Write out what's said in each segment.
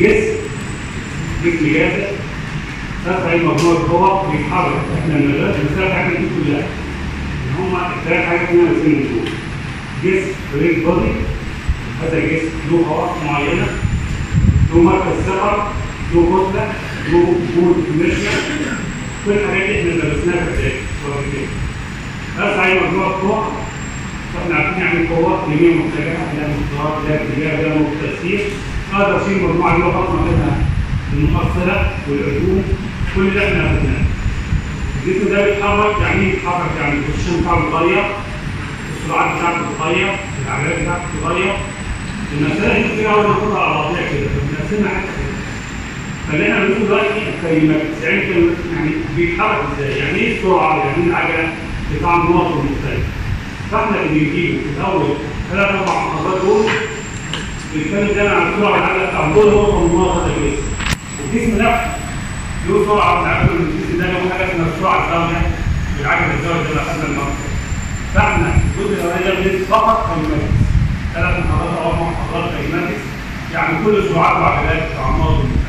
جسم جاهز تفعل مجموعة قوى بيتحرك. احنا المسألة بتاعتنا دي كلها ان هما الثلاث حاجات اللي انا راسمهم دول. جسم بريد بودي، هذا الجسم له خواص معينة، له مركز ثقل، له كتلة، له جهود انرشيا، كل الحاجات دي احنا درسناها في البداية. بس هي مجموعة قوى، فاحنا عارفين يعني قوات يمين متجهة، لا مستوى، لا اتجاه، لا تأثير. هذا في مجموعة له خاصة منها المحصلة والعلوم، كل اللي احنا عرفناه. الجسم ده بيتحرك، يعني ايه بيتحرك؟ يعني البوزيشن بتاعه بيتغير، السرعات بتاعته بتتغير، العجلات بتاعته بتتغير. المسألة دي كتير قوي ناخدها على بعضيها كده، فبنقسمها حتة كده. فاللي احنا بنقول دلوقتي الكلمات 90 كلمة يعني بيتحرك ازاي؟ يعني ايه السرعة؟ يعني ايه العجلة؟ بتاع النقط المختلفة. فاحنا اللي بنجيبه في اول 3-4 محاضرات دول بنتكلم دايما عن السرعة والعجلة بتاع كل نقطة من نقط هذا الجسم. الجسم نفسه له سرعة، بنعرف ان الجسم ده له حاجة اسمها السرعة الزاوية بالعجلة الزاوية زي ما اخذنا المرة. فاحنا الجزء الاولاني ده بندرس فقط كاينماتكس، 3 محاضرات او 4 محاضرات كاينماتكس، يعني كل سرعات وعجلات بتاع النقط المختلفة.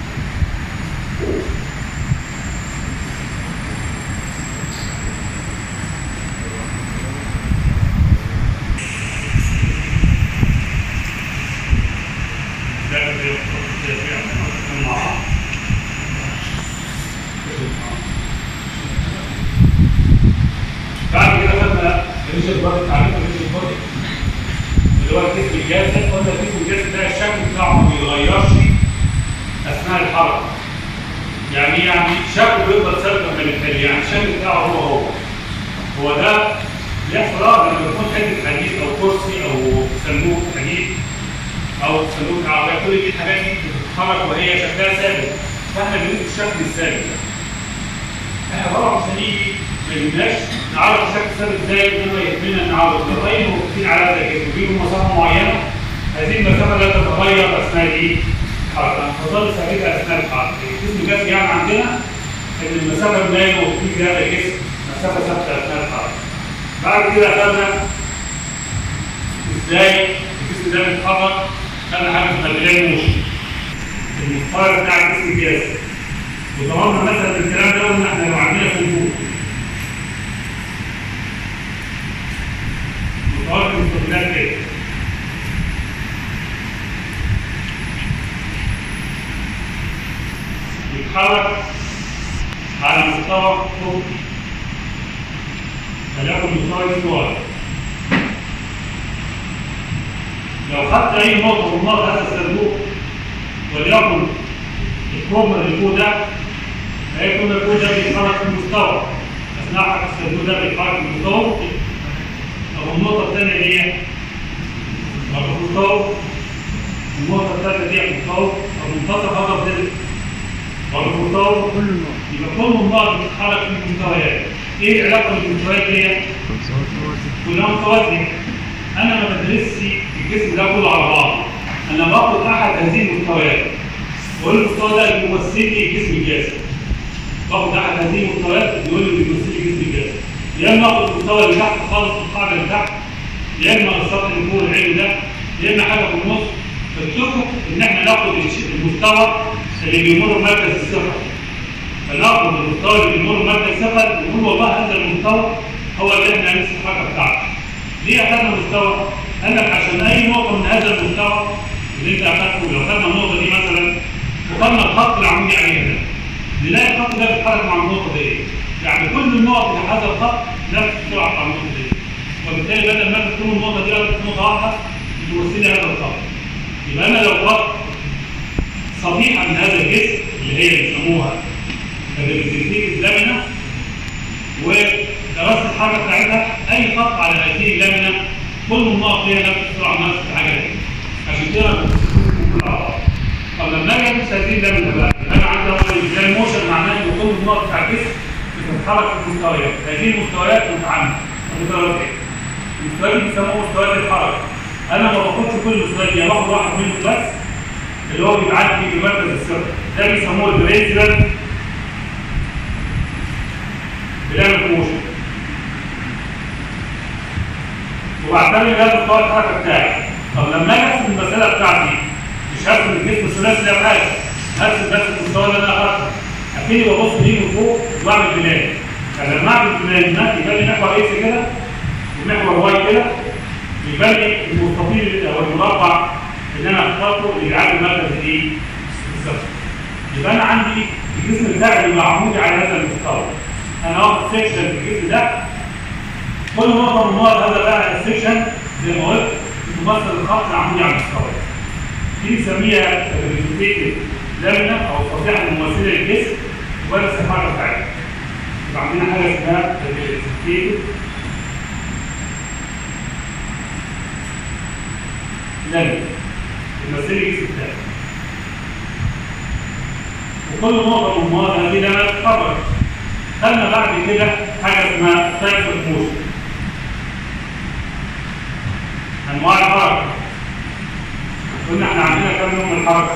بعد كده خدنا ريشارد بارت، تعريف ريشارد بارت اللي هو الجسم الجاذب. قلنا الجسم الجاذب ده الشكل بتاعه ما بيتغيرش اثناء الحركه. يعني شكله بيفضل ثابت بالتالي، يعني الشكل بتاعه هو ده بيحصل لما يكون حته حديد او كرسي او صندوق حديد او صندوق عربيه، كل دي الحاجات دي بتتحرك وهي شكلها ثابت، فاحنا بنقول الشكل الثابت. احنا طبعا مش هنيجي ما يهمناش نعرف الشكل الثابت ازاي، انما يهمنا نعرف الرأي موجودين على هذا الجسم بيهم مسافه معينه، هذه المسافه لا تتغير اثناء الحركه، تظل ثابته اثناء الحركه. الجسم الجاذب يعني عندنا ان المسافه اللي هي موجودين في هذا الجسم مسافه ثابته اثناء الحركه. بعد كده اخذنا ازاي الجسم ده بيتحرك، خدنا حاجه اسمها البلان موشن، المسار بتاع الجسم الجاذب. وضربنا مثلا الكلام ده ان احنا لو عندنا صندوق متوقف مستقبلات كده، يتحرك على مستوى افقي، فليكن مستوى السؤال. لو خدت اي نقطه من نقط هذا الصندوق وليكن الكرومر اللي فوق ده، هيكون الكرومر ده بيتحرك في المستوى اثناء حركه الصندوق ده بيتحرك في المستوى. طب النقطه الثانيه دي برضه في المستوى، النقطه الثالثه دي في المستوى، طب منتصف هذا الظل برضه في المستوى. يبقى كل النقط بتتحرك في المستويات. ايه العلاقه بالمستويات دي؟ كلها متوازيه. انا ما بدرسش الجسم ده كله على بعضه، انا باخد احد هذه المستويات واقول المستوى ده بيمثل لي الجسم الجاذب. باخد احد هذه المستويات بيقول لي بيمثل لي الجسم الجاذب. يا اما اخد المستوى اللي تحت خالص، القاعده اللي تحت، يا اما السطح اللي فوق العين ده، يا اما حاجه في النص. فاتفقوا ان احنا ناخد المستوى اللي بيمر مركز الثقل، فناخد المستوى اللي بيمر مركز الثقل ونقول والله هذا المستوى هو اللي احنا هنمسك الحركه بتاعته. ليه اخذنا مستوى؟ قال لك عشان اي نقطه من هذا المستوى اللي انت اخذته، لو خدنا النقطه دي مثلا وخدنا الخط العمودي عليها ده، نلاقي الخط ده بيتحرك مع النقطه دي، يعني كل النقط اللي هذا الخط نفس السرعه بتاع النقطه دي، وبالتالي بدل ما تكون النقطه دي نقطه واحده تمثل لي هذا الخط. يبقى انا لو خط صفيحه من هذا الجسم اللي هي بيسموها الريبريزنتيف اللامينا، ودرست الحركه بتاعتها، اي خط على هذه اللامينا كل النقط فيها نفس السرعه نفس الحاجه دي، عشان كده كل بعض. طب لما اجي ادرس هذه اللامينا بقى، انا عندي اول بلان موشن، معناه ان كل النقط بتاع الجسم بتتحرك في المستويات. هذه المستويات متعامده متوازيه. المستويات دي بيسموها مستويات الحركه. انا ما باخدش كل المستويات دي، باخد واحد منهم بس اللي هو بيتعدي في مركز الثقل، ده بيسموه البرنسبل بلان موشن. وبعتبر ده مستوى الحركه بتاعي. طب لما اجي احسب المساله بتاعتي مش هرسم الجسم الثلاثي ده بحاجه، هرسم بس المستوى اللي انا هرسمه. ابتدي ببص ليه من فوق واعمل بلان. فلما اعمل بلان يبان لي محور اكس كده ومحور واي كده، يبان لي المستطيل او المربع اللي انا اخترته اللي بيعدي المركز الايه؟ الصفر. يبقى انا عندي الجسم بتاعي اللي معمول على هذا المستوى. انا واخد سيكشن في الجسم ده، كل نقطه من نقط هذا بقى السيكشن زي ما قلت بتمثل الخط العمودي على المستوى. دي بنسميها الريفلكتيف لامينا او الصفيحه الممثله للجسم ولا السفاره بتاعتها. يبقى عندنا حاجه اسمها الريفلكتيف لامينا بتمثل الجسم بتاعي. وكل نقطه من نقط هذه لامينا تتحرك. خدنا بعد كده حاجه اسمها تايب اوف موشن. انواع الحركه. قلنا احنا عندنا كم نوع من الحركه؟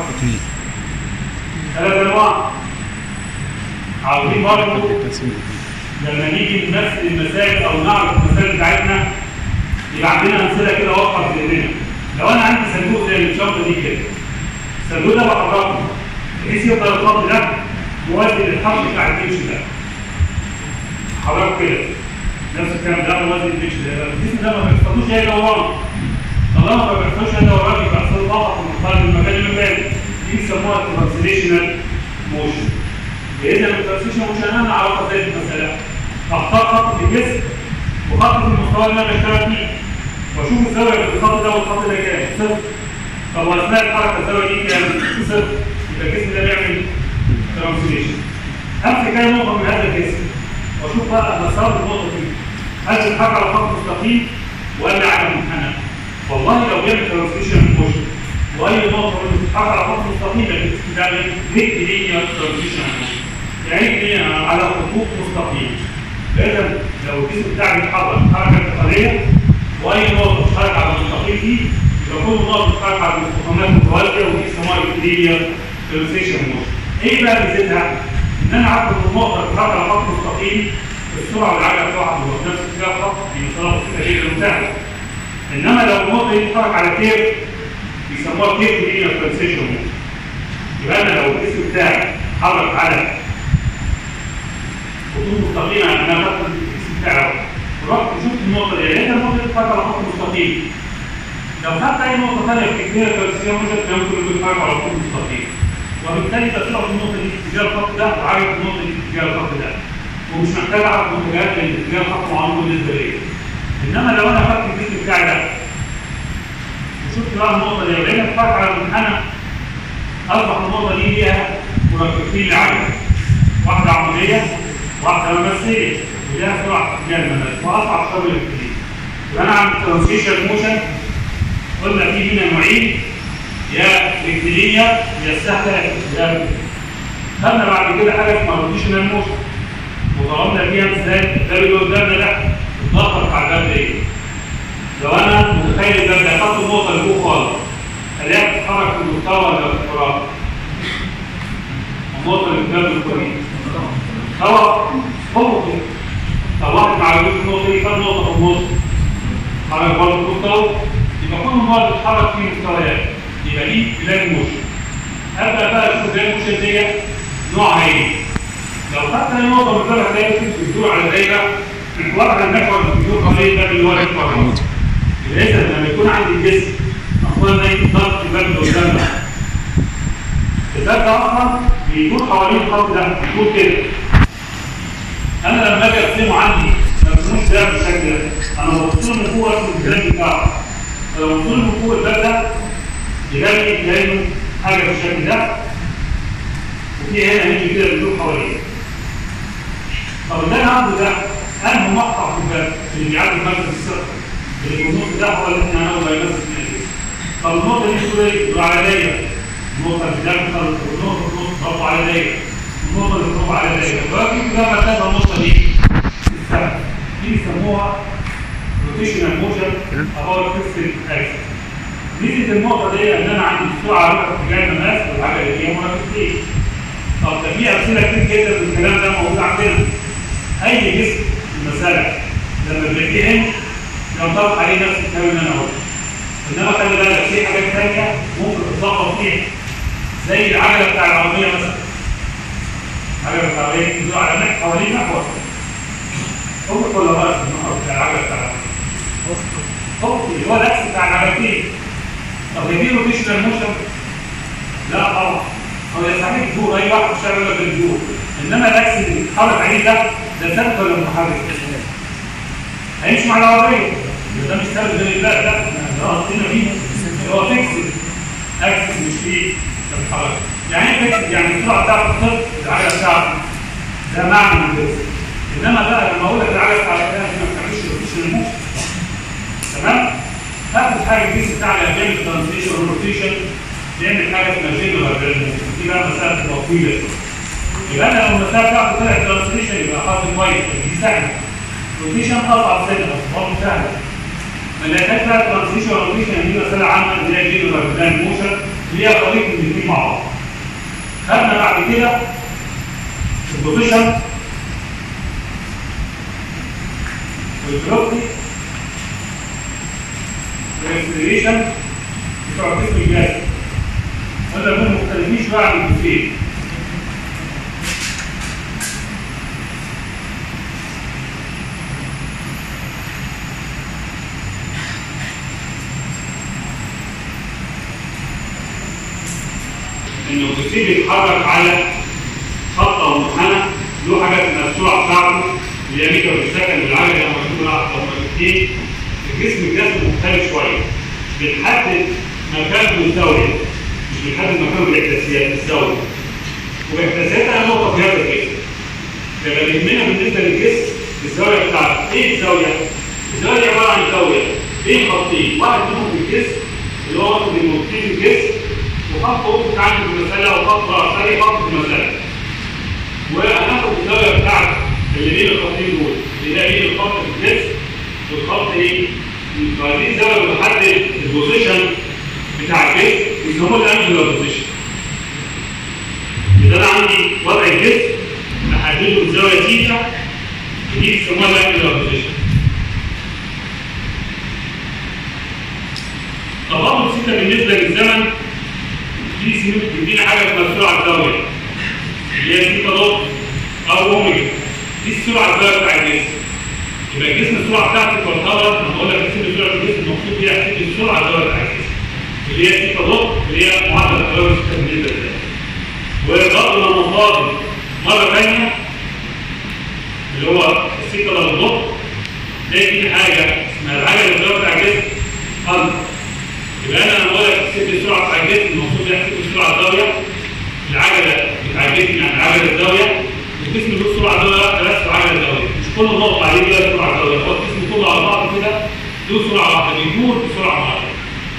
3 انواع. عاوزين برضه لما نيجي نمثل المسائل او نعرف المسائل بتاعتنا يبقى عندنا امثله كده واضحه في ذهننا. لو انا عندي صندوق زي الشنطه دي كده، الصندوق ده بحركه بحيث يفضل الخط ده موازي للخط بتاع البنش ده. حركه كده نفس الكلام ده موازي للبنش ده، يبقى الجسم ده ما بيحصلوش اي دوران. طالما ما بيحصلش اي دوران يبقى بيحصل ضغط من المكان لمكان. دي بيسموها الترانسليشنال موشن. إذا الترانسليشنال موشن انا اعرفها ازاي في المساله؟ اختار خط في الجسم وخط في المستوى اللي انا بشتغل فيه واشوف الزاويه بين الخط ده والخط ده كام؟ صفر. طب واثناء الحركه الزاويه دي كام؟ صفر. يبقى الجسم ده بيعمل ترانسليشن. امسك اي نقطه من هذا الجسم واشوف بقى مسار النقطه دي. هل بتتحرك على خط مستقيم ولا على منحنى؟ والله لو بيعمل ترانسليشن موشن واي نقطه منه بتتحرك على خط مستقيم يبقى الجسم ده ريكتيلينير ترانسليشن موشن. يعني على خطوط مستقيمه. فاذا لو الجسم بتاعي بيتحرك حركه انتقاليه واي نقطه بتتحرك على المستقيم دي يبقى كل نقطه بتتحرك على المستقيمات المتوازيه ودي اسمها ريكتيلينير ترانسليشن موشن. ايه بقى ميزتها؟ ان انا عارف ان النقطه بتتحرك على خط مستقيم السرعه والعجله بتاعها في نفس اتجاه الخط دي مسافه بسيطه جدا وسهله. انما لو النقطه دي بتتحرك على كيرف بيسموها كيرف لينير ترانسليشن موشن. يبقى انا لو الجسم بتاعي اتحرك على خطوط مستقيمه انا باخد الجسم بتاعي ورحت شفت النقطه دي لقيت النقطه دي بتتحرك على خط مستقيم. لو خدت اي نقطه ثانيه في كيرف ترانسليشن موشن ممكن تتحرك على خط مستقيم. وبالتالي تسرع النقطه دي في اتجاه الخط ده وعارف النقطه دي في اتجاه الخط ده. ومش محتاج اعرف منتجات لان اتجاه الخط معروف بالنسبه لي. انما لو انا خدت الجسم بتاعي ده وشفت بقى النقطه دي ولقيتها بتتحرك على المنحنى اصبح النقطه دي ليها مركبتين لعجله. واحده عموديه وواحده مماثله وليها سرعه في اتجاه المماس واصعب شغل الكتير. يبقى انا عند ترانسليشن موشن قلنا فيه هنا نوعين يا ريكتيلينير يا سهله يا خدنا بعد كده حاجه اسمها روتيشنال موشن وضربنا فيها ازاي؟ ده اللي قدامنا ده الضغط بتاع الباب ده ايه؟ لو انا متخيل الباب ده احط النقطه اللي فوق خالص الاقيها بتتحرك في المستوى ولا في الفراغ؟ النقطه اللي قدام الكورية هو كده. طب واحد ما عجبوش النقطه دي خد نقطه في النص حرك برضه في المستوى يبقى كل النقط بتتحرك في مستويات يبقى دي بلان موشن. ابدا بقى اشوف بلان موشن ديت نوعها ايه؟ لو خدت اي نقطه من الفرق هتلاقي بتدور على دايره محورها المحور اللي بيدور حوالين الباب اللي هو المحور. يبقى اذا لما يكون عندي الجسم اصلا زي ضغط الباب اللي قدامنا الباب ده اصلا بيدور حوالين الخط ده بيدور كده. انا لما اجي ارسمه عندي ما برسموش ده بالشكل ده، انا ببص له من فوق ارسم الجرام بتاعه. فلو ببص له من فوق الباب ده يبان لي كانه حاجه بالشكل ده وفي هنا هيجي كده بيدور حواليه. طب اللي انا عامله ده انهي مقطع في الباب اللي بيعدي مركز الثقه اللي في النص ده هو اللي احنا هناخده هيمثل فينا الجسم. طب النقطه دي بتقول ايه؟ بتقول على دايره. النقطه اللي داخل والنقطه في النص برضه على دايره. النقطه اللي فوق على دايره. دلوقتي كده مركزها النقطه دي الثقه. دي بيسموها روتيشنال موشن اباوت فيكسد اكسس. ميزه النقطه دي ان انا عندي سرعه رايحه في اتجاه المماس والحاجه اللي فيها مركبتين. طب ده في امثله كتير جدا من الكلام ده موجود عندنا. اي جسم في المساله لما بيجي ينطبق عليه نفس الكلام اللي انا قلته. انما خلي بالك في حاجات ثانيه ممكن تتظبط فيها زي العجله بتاع العربيه مثلا. العجله بتاع العربيه بتدور على محور حوالين محور. افق ولا راس المحور بتاع العجله بتاع العربيه؟ افق اللي هو الاكس بتاع العجلتين. طب هي دي روتيشنال موشن؟ لا طبعا. هو يستحيل تدور، اي واحد مش هيعمل لك الدور. انما الاكس اللي بيتحرك عليه ده ثابت ولا متحرك؟ هيمشي مع العربيه. ده مش ثابت زي الباقي، لا ده قصدنا بيه هو فيكسد اكس مش فيه ما بيتحركش. يعني ايه فيكسد؟ يعني السرعه بتاعته صفر، العجله بتاعته ده معنى من فيكسد. انما بقى لما اقول لك العجله بتاعتك ما بتعملش روتيشن موشن. تمام؟ هاخد حاجه الجسم بتاعنا بيعمل ترانزيشن وروتيشن، بيعمل حاجه اسمها جنرال موشن. دي بقى مساله طويله. يبقى انا لو المساله بتاعته طلعت ترانزيشن يبقى حاطط كويس، دي سهله. روتيشن اصعب سنه بس برضه سهله. اللي هتحتاج فيها ترانزيشن وروتيشن دي مساله عامه اللي هي جنرال موشن اللي هي طريقه الاثنين مع بعض. خدنا بعد كده البوزيشن والفلوكسي والاكسلريشن بتوع الجسم الجاي. قلنا دول مختلفين شويه عن الجزئين. انه الجسم بيتحرك على خطه منحنى له حاجه اسمها السرعه بتاعته اللي هي متر في السكند. العجله لما تكون واحد او مرتين الجسم الجسم مختلف شويه، بتحدد مكانه الزاويه، مش بتحدد مكانه بالاحداثيات الزاويه. وباحداثياتها نقطه في هذا الجسم. فيبقى يهمنا بالنسبه للجسم الزاويه بتاعته. ايه الزاويه؟ الزاويه عباره عن زاويه بين خطين، واحد منهم في الجسم اللي هو واخد النقطتين في الجسم، وخط وسط عندي في المساله، وخط راسي خط في المساله. وهناخد الزاويه بتاعت اللي بين الخطين دول، اللي هي بين الخط في الجسم والخط ايه؟ فدي الزاويه بتحدد البوزيشن بتاع الجسم بيسموه الانجلر بوزيشن. يبقى انا عندي وضع الجسم محدده بزاويه ثيتا، دي بيسموها الانجلر بوزيشن. طبعا ثيتا بالنسبه للزمن دي بتدينا حاجه اسمها السرعه الزاويه اللي هي ثيتا دوت او اوميجا. دي السرعه الزاويه بتاع الجسم. يبقى الجسم السرعه بتاعته تعتبر، انا بقول لك احسب سرعه الجسم المقصود بيها احسب السرعه الزاويه بتاع الجسم اللي هي ثيتا دوت اللي هي معدل التغير الثيتا بالنسبه للزمن. وبرضه لما فاضل مره ثانيه اللي هو الثيتا دوت دي حاجه اسمها العجله الزاويه بتاع الجسم ألفا. يبقى انا لما بقول لك احسب السرعه بتاع الجسم المقصود بيها احسب السرعه الزاويه. العجله بتاع الجسم يعني العجله الزاويه، الجسم له سرعه زاويه واحده بس وعجله زاويه، مش كل نقطه عليه ليها سرعه زاويه، هو الجسم كله على بعضه كده له سرعه واحده بيدور بسرعه معينه.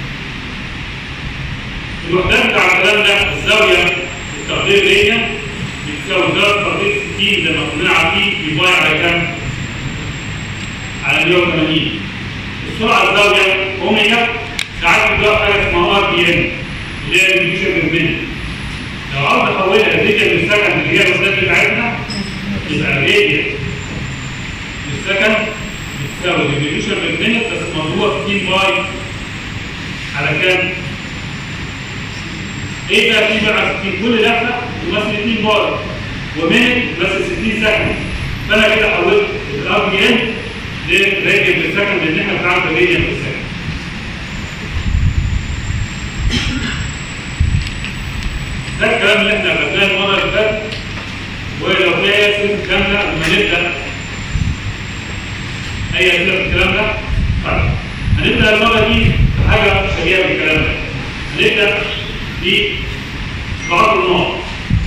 الوحدات بتاع الكلام ده الزاويه التقدير ليا بتساوي زاويه تقدير 60 زي ما كلنا عارفين بيباي على كام؟ على 180. السرعه الزاويه اوميجا ساعات بتبقى حاجه اسمها ار بي ام اللي هي الريفوليوشن بير مينيت. لو عاوز احولها لراديان بالسكند اللي هي الوحدات بتاعتنا يبقى الراديان بالسكند بتساوي الريفوليوشن بير مينيت بس مضروبه في 2 باي على كام؟ ايه بقى في بقى 60 كل لفه تمثل 2 باي ومينيت بس 60 سكند. فانا كده حولت الار بي ام لراديان بالسكند لان احنا بنعمل راديان بالسكند. ده الكلام اللي احنا خدناه المره اللي فاتت. ولو في اسئله كامله لما نبدا اي اسئله في الكلام ده، طيب هنبدا المره دي بحاجه شبيهه بالكلام ده. هنبدا ببعض النقط.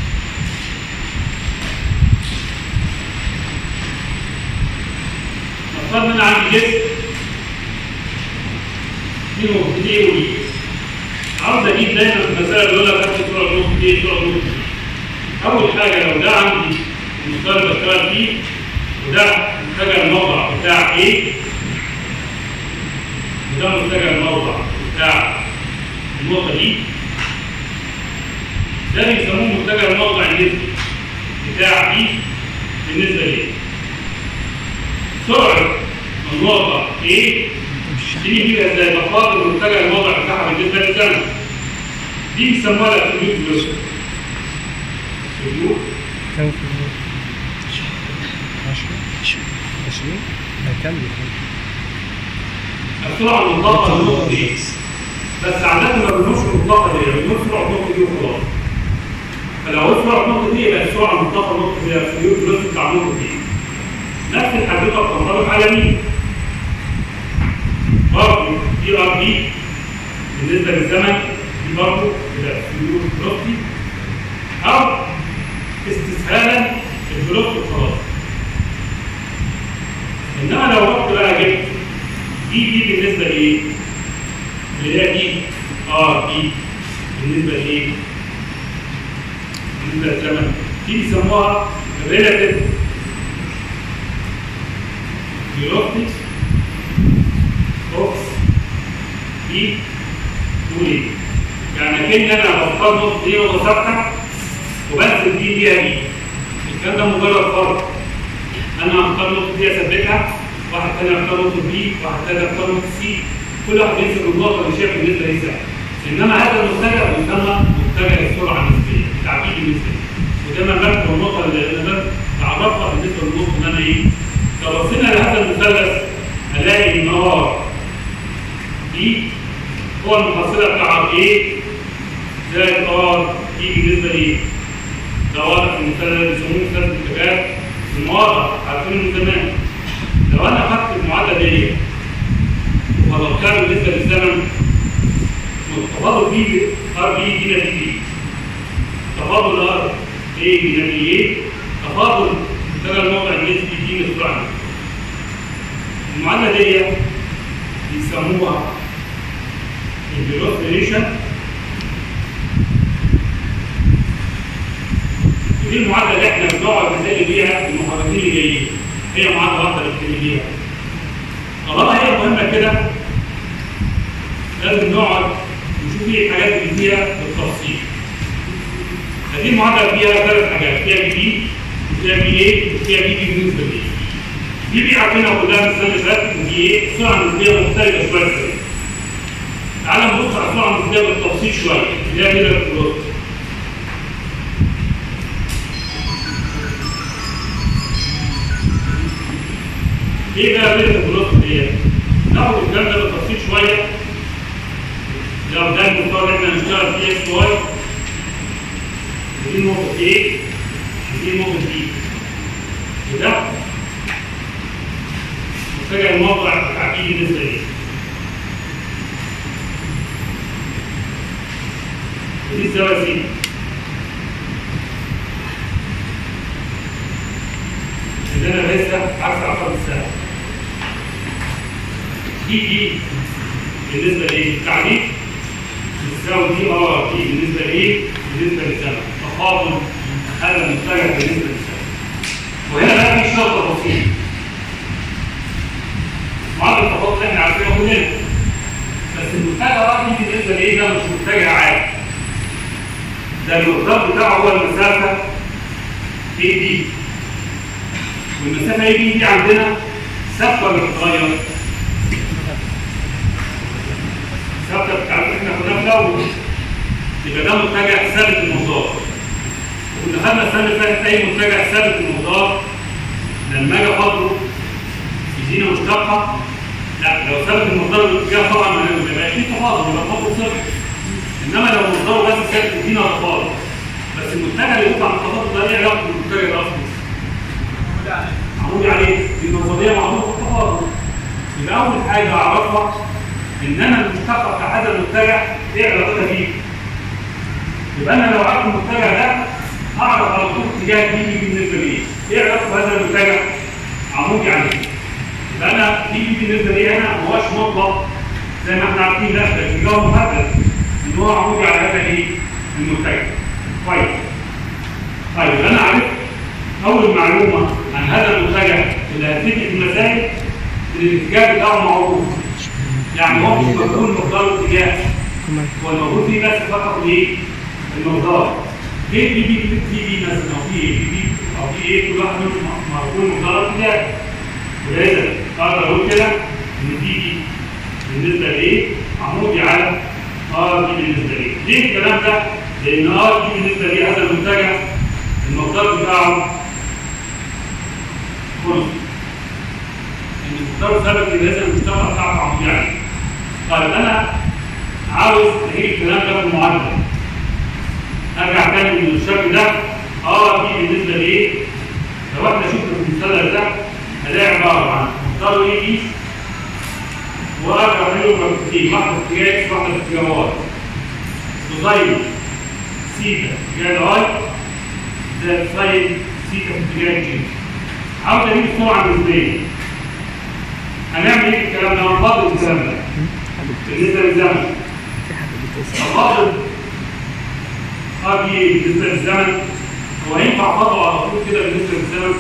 نفترض ان انا عندي جسم فيه نقطتين ودي. عاوز اجيب دايما في المساله بيقول لك هات سرعه نقطه ايه سرعه نقطه. اول حاجه لو ده عندي المستوى اللي بشتغل فيه وده منتجع الموضع بتاع ايه وده منتجع الموضع بتاع النقطه دي، ده بيسموه منتجع الموضع النسبي بتاع دي بالنسبه ليه. سرعه النقطه ايه تيجي فيها ازاي؟ بفاضل منتجع الموضع بتاعها بالنسبه للزمن. دي بيسموها الابسوليوت فيلوسيتي. كم في 20 هيكمل السرعه المطلقه للنقطه دي، بس عاده ما بنقولش المطلقه دي، بنقول سرعه النقطه دي وخلاص. فلو قلت سرعه النقطه دي يبقى السرعه المطلقه للنقطه دي الابسوليوت فيلوسيتي بتاع النقطه دي. نفس الحدوته بتنطبق على مين؟ برضه دي ار بي بالنسبه للزمن، دي برضه الابسوليوت فيلوسيتي، او استسهالا الفيلوسيتي وخلاص. انما لو رحت بقى جبت دي بالنسبه لايه؟ اللي هي دي ار بي بالنسبه لايه؟ بالنسبه للزمن، دي بيسموها ريلاتيف فيلوسيتي اوف دي وليه؟ يعني كأن انا بختار نقطه دي نقطه ثابته وبنزل دي فيها دي. الكلام ده مجرد فرض. انا هختار نقطه دي اثبتها، واحد ثاني هختار نقطه بي، واحد ثاني هختار نقطه سي، كل واحد يمسك النقطه اللي شايف بالنسبه ليه سهل. انما هذا المتجه يسمى متجه السرعه النسبيه، التعبير النسبي. ودايما بكتب النقطه اللي انا بعرفها بالنسبه للنقطه اللي انا ايه؟ لو بصينا لهذا المثلث هنلاقي ان ار دي هو المحصله بتاع ايه زائد ار دي بالنسبه لايه؟ ده واضح في المثلث بيسموه مثلث الاتجاه المواضع، عارفينه من زمان. لو انا خدت المعادله دي وضربتها بالنسبه للزمن، تفاضل بي ار بي دي نتيجه ايه؟ تفاضل ار ايه دي نتيجه ايه؟ تفاضل اتجاه الموضع النسبي دي للسرعه. المعادله دي بيسموها الفيلوسيتي ريليشن. ودي المعادله اللي احنا بنقعد نحل بيها المحاضرتين اللي جايين، هي معادله واحده اللي بنحل بيها. طالما هي مهمه كده لازم نقعد نشوف ايه الحاجات اللي فيها بالتفصيل. هذه المعادله فيها ثلاث حاجات، فيها بي وفيها بي ايه وفيها بي بالنسبه لي. دي عارفينها كلها من السنه اللي فاتت، ودي ايه؟ السرعه النسبيه مختلفه شويه كده. تعال نبص على السرعه النسبيه بالتفصيل شويه، اللي هي كده الفيلوسيتي. ايه بقى كده الفيلوسيتي ديت؟ ناخد الكلام ده بالتفصيل شويه. لو ده المستوى اللي احنا هنشتغل فيه اكس واي، ودي نقطه ايه؟ ودي نقطه بي. وده متجه الموضع بتاع بي بالنسبه ليه. ودي الزاويه سي. اللي انا بقيسها عكس عقرب الساعه. دي بالنسبه لايه؟ التعريف بتساوي دي ار دي بالنسبه لايه؟ بالنسبه للزمن. تفاضل هذا المتجه بالنسبه للزمن. وهنا بقى في شرط بسيط. معادله التفاضل اللي احنا عارفينها كلنا. بس المتجه بقى دي بالنسبه لايه؟ ده مش متجه عادي. ده المقدار بتاعه هو المسافه اي دي. والمسافه اي دي عندنا ثابته ولا بتتغير؟ ثابته. بتاعت احنا كنا في الاول يبقى ده متجه ثابت المقدار. وكنا خدنا السنه اللي فاتت اي متجه ثابت المقدار لما اجي افضله يدينا مشتقه. لا، لو ثابت المقدار بالاتجاه طبعا ما يبقاش فيه تفاضل، يبقى الخط صفر. انما لو مقداره بس ثابت يدينا تفاضل. بس المتجه اللي يطلع من التفاضل ده ايه علاقه بالمتجه الاصلي؟ عمودي عليه، دي نظريه معروفه في التفاضل. يبقى اول حاجه اعرفها ان انا المشتقه بتاع هذا المتجه ايه علاقتها بيه؟ يبقى انا لو عرفت المتجه ده اعرف على طول اتجاه دي بالنسبه ليه. ايه علاقه هذا المتجه؟ عمودي عليه. يبقى انا دي بالنسبه لي انا ما هوش مطلق زي ما احنا عارفين، لا ده اتجاه محدد ان هو عمودي على هذا ايه؟ المتجه. كويس. طيب انا عرفت اول معلومه عن هذا المتجه اللي هتفيد في المسائل ان الاتجاه بتاعه معروف. يعني هو مش مجهول مقدار الاتجاه، هو الموجود فيه بس فقط ايه؟ المقدار. ليه في بي مثلا او في ايه؟ في او في ايه؟ كل واحد منهم مجهول مقدار الاتجاه. ولذا اقدر اقول كده ان دي بالنسبه لايه؟ عمودي على ار دي بالنسبه لايه؟ ليه الكلام ده؟ لان دي بالنسبه لهذا المنتجع المقدار بتاعه كونستنت. المقدار ثابت يبقى لازم المشتقه بتاعته عموديه عليه. طيب انا عاوز اجيب الكلام ده في المعادله. ارجع تاني من الشكل ده. دي بالنسبه لايه؟ لو احنا شفنا في المثلث ده هلاقي عباره عن مقدار ايه دي وارجع له مرتين، واحده في اتجاه اكس واحده في اتجاه واي. كوساين سيتا في اتجاه اي زائد ساين سيتا في اتجاه جي. عاوز اجيب السرعه النسبيه. هنعمل ايه في الكلام ده؟ هنفضل الكلام ده بالنسبه للزمن. هنفضل دي بالنسبه للزمن. هو ينفع فضله على طول كده بالنسبه للزمن؟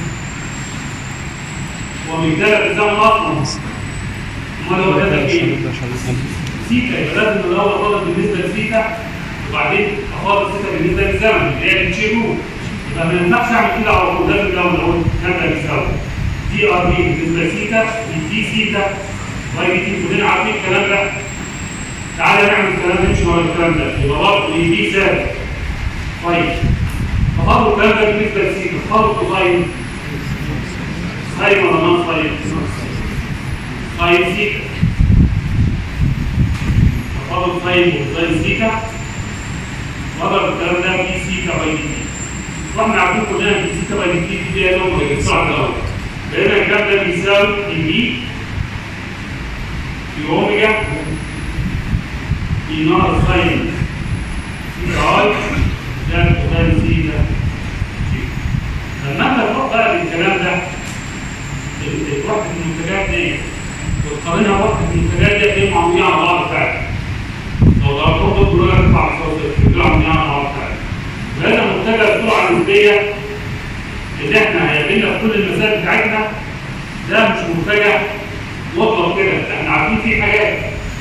ومثال الزمن اصلا. امال هو ده ايه؟ سيتا. يبقى لازم الاول افضل بالنسبه لسيتا وبعدين افضل سيتا بالنسبه للزمن اللي هي التشي رول. يبقى ما ينفعش اعمل كده على طول. لازم الاول اقول كذا بيساوي دي دي بالنسبه لسيتا دي سيتا واي دي كلنا عارفين الكلام ده. تعالى نعمل الكلام ده نمشي ورا الكلام ده. يبقى برضه دي ثابت. طيب فضلوا الكلام ده بالنسبه لسيتا. فضلوا كوساين ساين ولا نون ساين؟ ساين سيتا. فضلوا ساين وساين سيتا. وضرب الكلام ده في سيتا باي دي. واحنا عارفين كلنا ان سيتا باي دي دي هي لون السرعه الاول. فهنا الكلام ده بيساوي ان دي في اوميجا في ناقص ساين سيتا اي زائد كوساين سيتا. لما انت تروح بقى للكلام ده وحده المنتجات دي وتقارنها بوحده المنتجات دي هتلاقيهم عاملين على بعض فعلا. لو ضربتهم دول كلها تطلع صفر عاملين على بعض فعلا. فهنا منتجع السرعه النسبيه اللي احنا هيقابلنا في كل المسائل بتاعتنا ده مش منتجع مطلق كده. احنا عارفين فيه حاجات.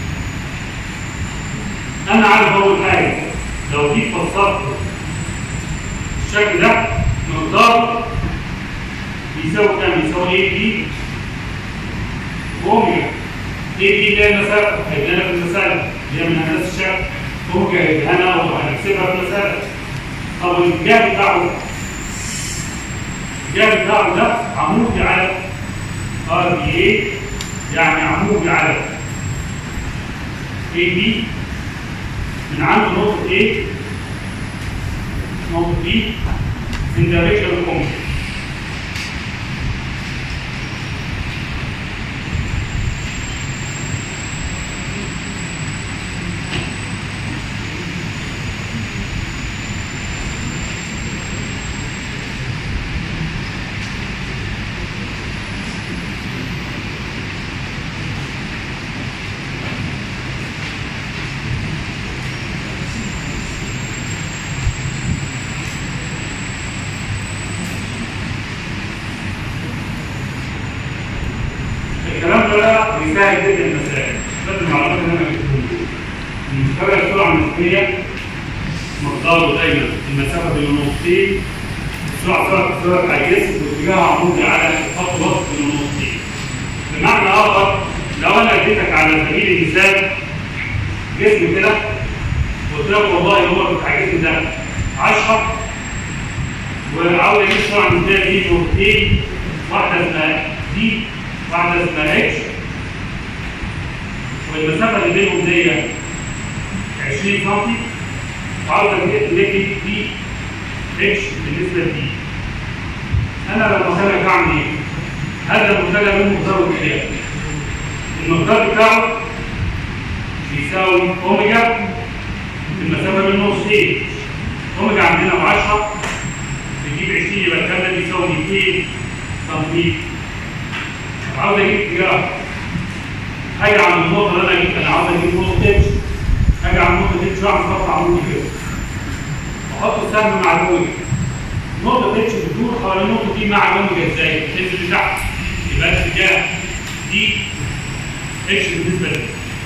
انا عارف اول حاجه لو جيت فسرت الشكل ده مقدار بيساوي كام؟ بيساوي ايه دي اوميجا. ايه دي اللي هي المسافه؟ هيدينا في المساله اللي هي من هندسه الشكل. اوميجا هيدينا وهنحسبها في المساله. طب الاتجاه بتاعه ده عمودي على ار دي اي، يعني عمودي على اي دي من عند نقطه A نقطه B in direction of اوميجا. بيساعد جدا المسائل. بس المعلومات اللي انا جبتهم المنتجع السرعه النسبيه مقداره دايما المسافه بين النقطتين. سرعه الجسم واتجاهها عمودي على خط وسط بين النقطتين. بمعنى اخر لو انا اديتك على سبيل المثال جسم كده وقلت لك والله هو بتاع الجسم ده 10 وعاوز اجيب السرعه النسبيه دي نقطتين، واحده اسمها دي واحده اسمها اتش، والمسافه اللي بينهم دي 20 سم، وعاوز اجيب دي اتش بالنسبه لدي. انا لو مكانك اعمل ايه؟ هذا المنتجع له مقدار الاتجاه. المقدار بتاعه بيساوي اوميجا المسافه بين نقطتين. اوميجا عندنا ب 10 بتجيب 20 يبقى الكلام ده بيساوي 200 سم. عاوز اجيب اتجاه هاجي عند النقطه اللي انا جبت. انا عاوز اجيب نقطه اتش، هاجي عند نقطه اتش واعمل خط عمودي كده واحط السهم مع الاوميجا. نقطه اتش بتدور حوالين النقطه دي مع الاوميجا ازاي؟ بتنزل لتحت. يبقى الاتجاه دي اتش بالنسبه لي.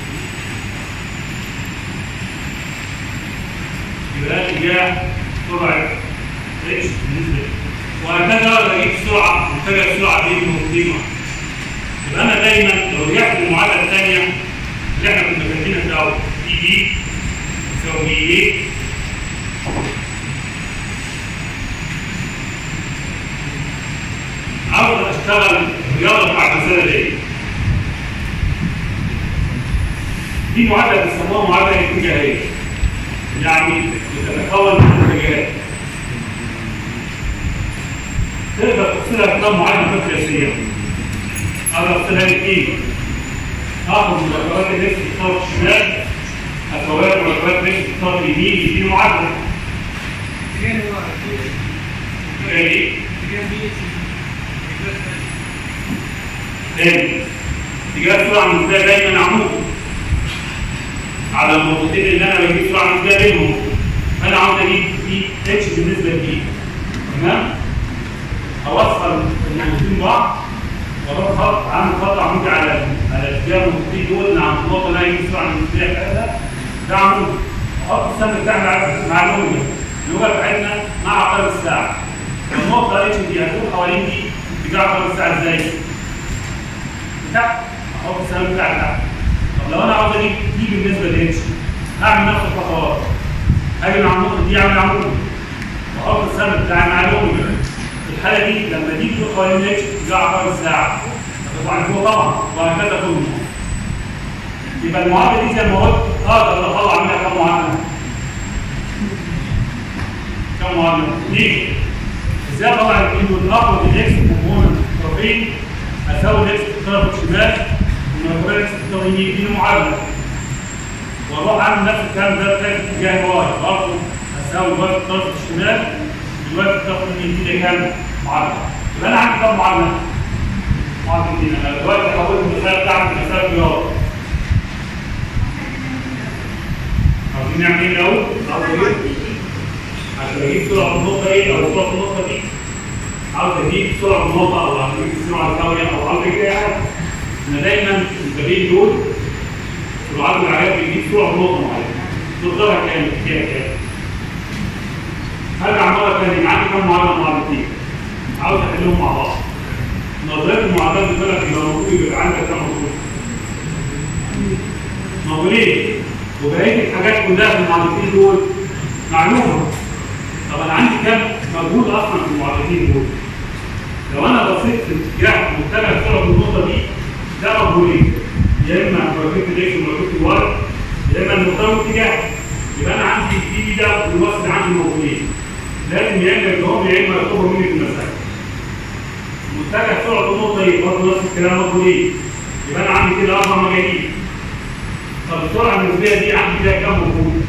يبقى اتجاه سرعه اتش بالنسبه لي. وهكذا اقدر اجيب سرعه منتجع السرعه دي بنقطتين. يبقى انا دايما لو رجعت للمعادله الثانيه اللي احنا كنا كاتبينها في الاول دي توجيهي عاوز اشتغل الرياضه بتاعت المساله دي معادله بيسموها معادله اتجاهيه، يعني بتتكون من اتجاهات تقدر تفصلها بكم معادله قياسيه. اقدر افصلها لاثنين، اخذ مركبات الاكس في الطرف الشمال اساويها مركبات الاكس في الطرف اليمين يديني معادله. ايه؟ تاني اتجاه السرعه النسبيه دايما عمود على النقطتين اللي انا بجيب سرعه نسبيه بينهم، فانا عاوز اجيب دي اتش بالنسبه لدي. تمام؟ اوصل النقطتين بعض واروح خط عامل خط عمودي على اتجاه النقطتين دول عند النقطه اللي انا هجيب سرعه نسبيه بتاعتها، ده عمود. احط السهم بتاعي مع اللوجه بتاعتنا مع عقارب الساعه. النقطه اتش دي هتكون حوالين دي اتجاه عقارب الساعه ازاي؟ تحت احط السهم بتاعي تحت. طب لو انا عاوز اجيب دي بالنسبه لاتش هعمل نفس الخطوات. هاجي مع النقطه دي اعمل عمود واحط السهم بتاعي مع اللوجه. في الحاله دي لما دي تدخل حوالين اتش اتجاه عقارب الساعه هتطلع لفوق طبعا وهكذا كل نقطه. يبقى المعادله دي زي ما قلت اقدر اطلع منها كم معادله؟ كم معادله؟ نيجي ازاي اطلع الاثنين دول؟ اخد الاكس كومبوننت طرفين اساوي الاكس في الطرف الشمال والمركبات الاكس في الطرف اليمين يديني معادله. واروح اعمل نفس الكلام ده في اتجاه واي برضه اساوي الواي في الطرف الشمال والواي في الطرف اليمين يديني كام؟ معادله. يبقى انا عندي كم معادله؟ معادلتين. انا دلوقتي حولت المساله بتاعتي لمساله رياضه. عاوزين نعمل ايه الاول؟ عشان اجيب سرعه النقطه ايه او سرعه النقطه دي. عاوز اجيب سرعه النقطه او عاوز اجيب السرعه الثانيه او عاوز اجيب اي حاجه. انا دايما البديل دول سرعات العجلات بيجيب سرعه نقطه معينه. تقدرها كام؟ فيها كام؟ هرجع مره ثانيه عندي كام معادله معادلتين. عاوز احلهم مع بعض. نظريه المعادلات بتقول لك يبقى المفروض يبقى عندك كام مطلوب؟ موجودين. وبقيه الحاجات كلها في المعادلتين دول معلومه. طب انا عندي كام مجهود اصلا في المعادلتين دول؟ لو انا بصيت في اتجاه متجه سرعه النقطه دي ده مجهولين، يا اما مركبه الاكس ومركبه الواي يا اما المقدار اتجاه. يبقى انا عندي دي ده بيوصل عندي مجهولين. لازم يا اما يبقوا يا اما يطلبوا مني في المساله. متجه سرعه النقطه دي برضه نفس الكلام مجهولين. يبقى انا عندي كده 4 مجاهيل. طب السرعه النسبيه دي عندي فيها كام مجهول؟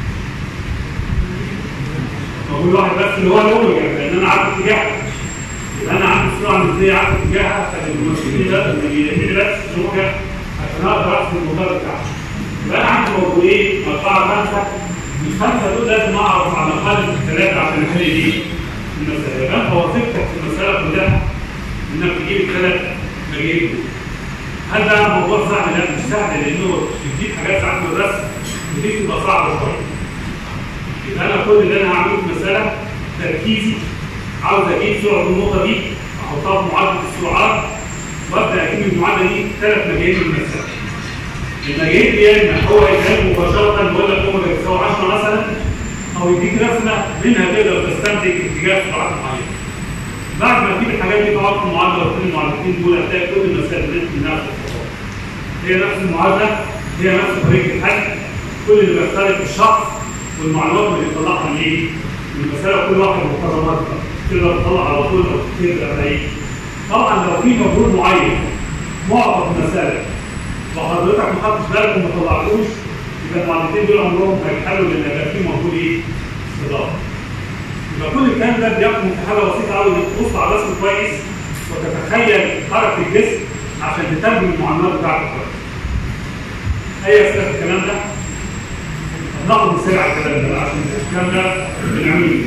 مجهول واحد بس اللي هو الاوميجا، لان انا عارف اتجاهها. يبقى انا عندي السرعه النسبيه عارف اتجاهها، فالمسؤولين ده اللي بس الاوميجا عشان اقدر احسب المقدار بتاعها. يبقى انا عندي مجهولين 4 5. الخمسه دول لازم اعرف على الاقل 3 عشان احل دي المساله. يبقى انت وظيفتك في المساله كلها انك تجيب ال3 مجاهيل دول. هل ده موضوع سهل؟ لا مش سهل، لانه بتجيب حاجات ساعات من الرسم ودي بتبقى صعبه شويه. يبقى انا كل اللي انا هعمله في المساله تركيزي عاوز اجيب سرعه النقطه دي احطها في معادله السرعات وابدا اجيب المعادله دي 3 مجاهيل من المساله. المجاهيل دي يا اما هو يتقال مباشره يقول لك اوميجا بتساوي 10 مثلا، او يديك رسمه منها تقدر تستنتج اتجاه سرعات معينه. بعد ما تجيب الحاجات دي تقعد في المعادله وكل المعادلتين دول هتلاقي كل المسائل بنفس الخطوات. هي نفس المعادله، هي نفس طريقه الحل، كل اللي بيختلف الشخص والمعلومات اللي بيطلعها منين؟ من المساله كل واحد مقارنات تقدر تطلع على طول او تقدر تعيش. طبعا لو في مجهول معين معطى في المساله وحضرتك ما خدتش بالك وما طلعتوش يبقى المعادلتين دول عمرهم هيتحلوا لان هيبقى في مجهول ايه؟ اضافي. يبقى كل الكلام ده بيحكم في حاجه بسيطه قوي انك تبص على الرسم كويس وتتخيل حركه الجسم عشان تترجم المعلومات بتاعتك كويس. اي اسئله في الكلام ده؟ ناخد مثال على الكلام ده عشان الكلام ده بنعمله.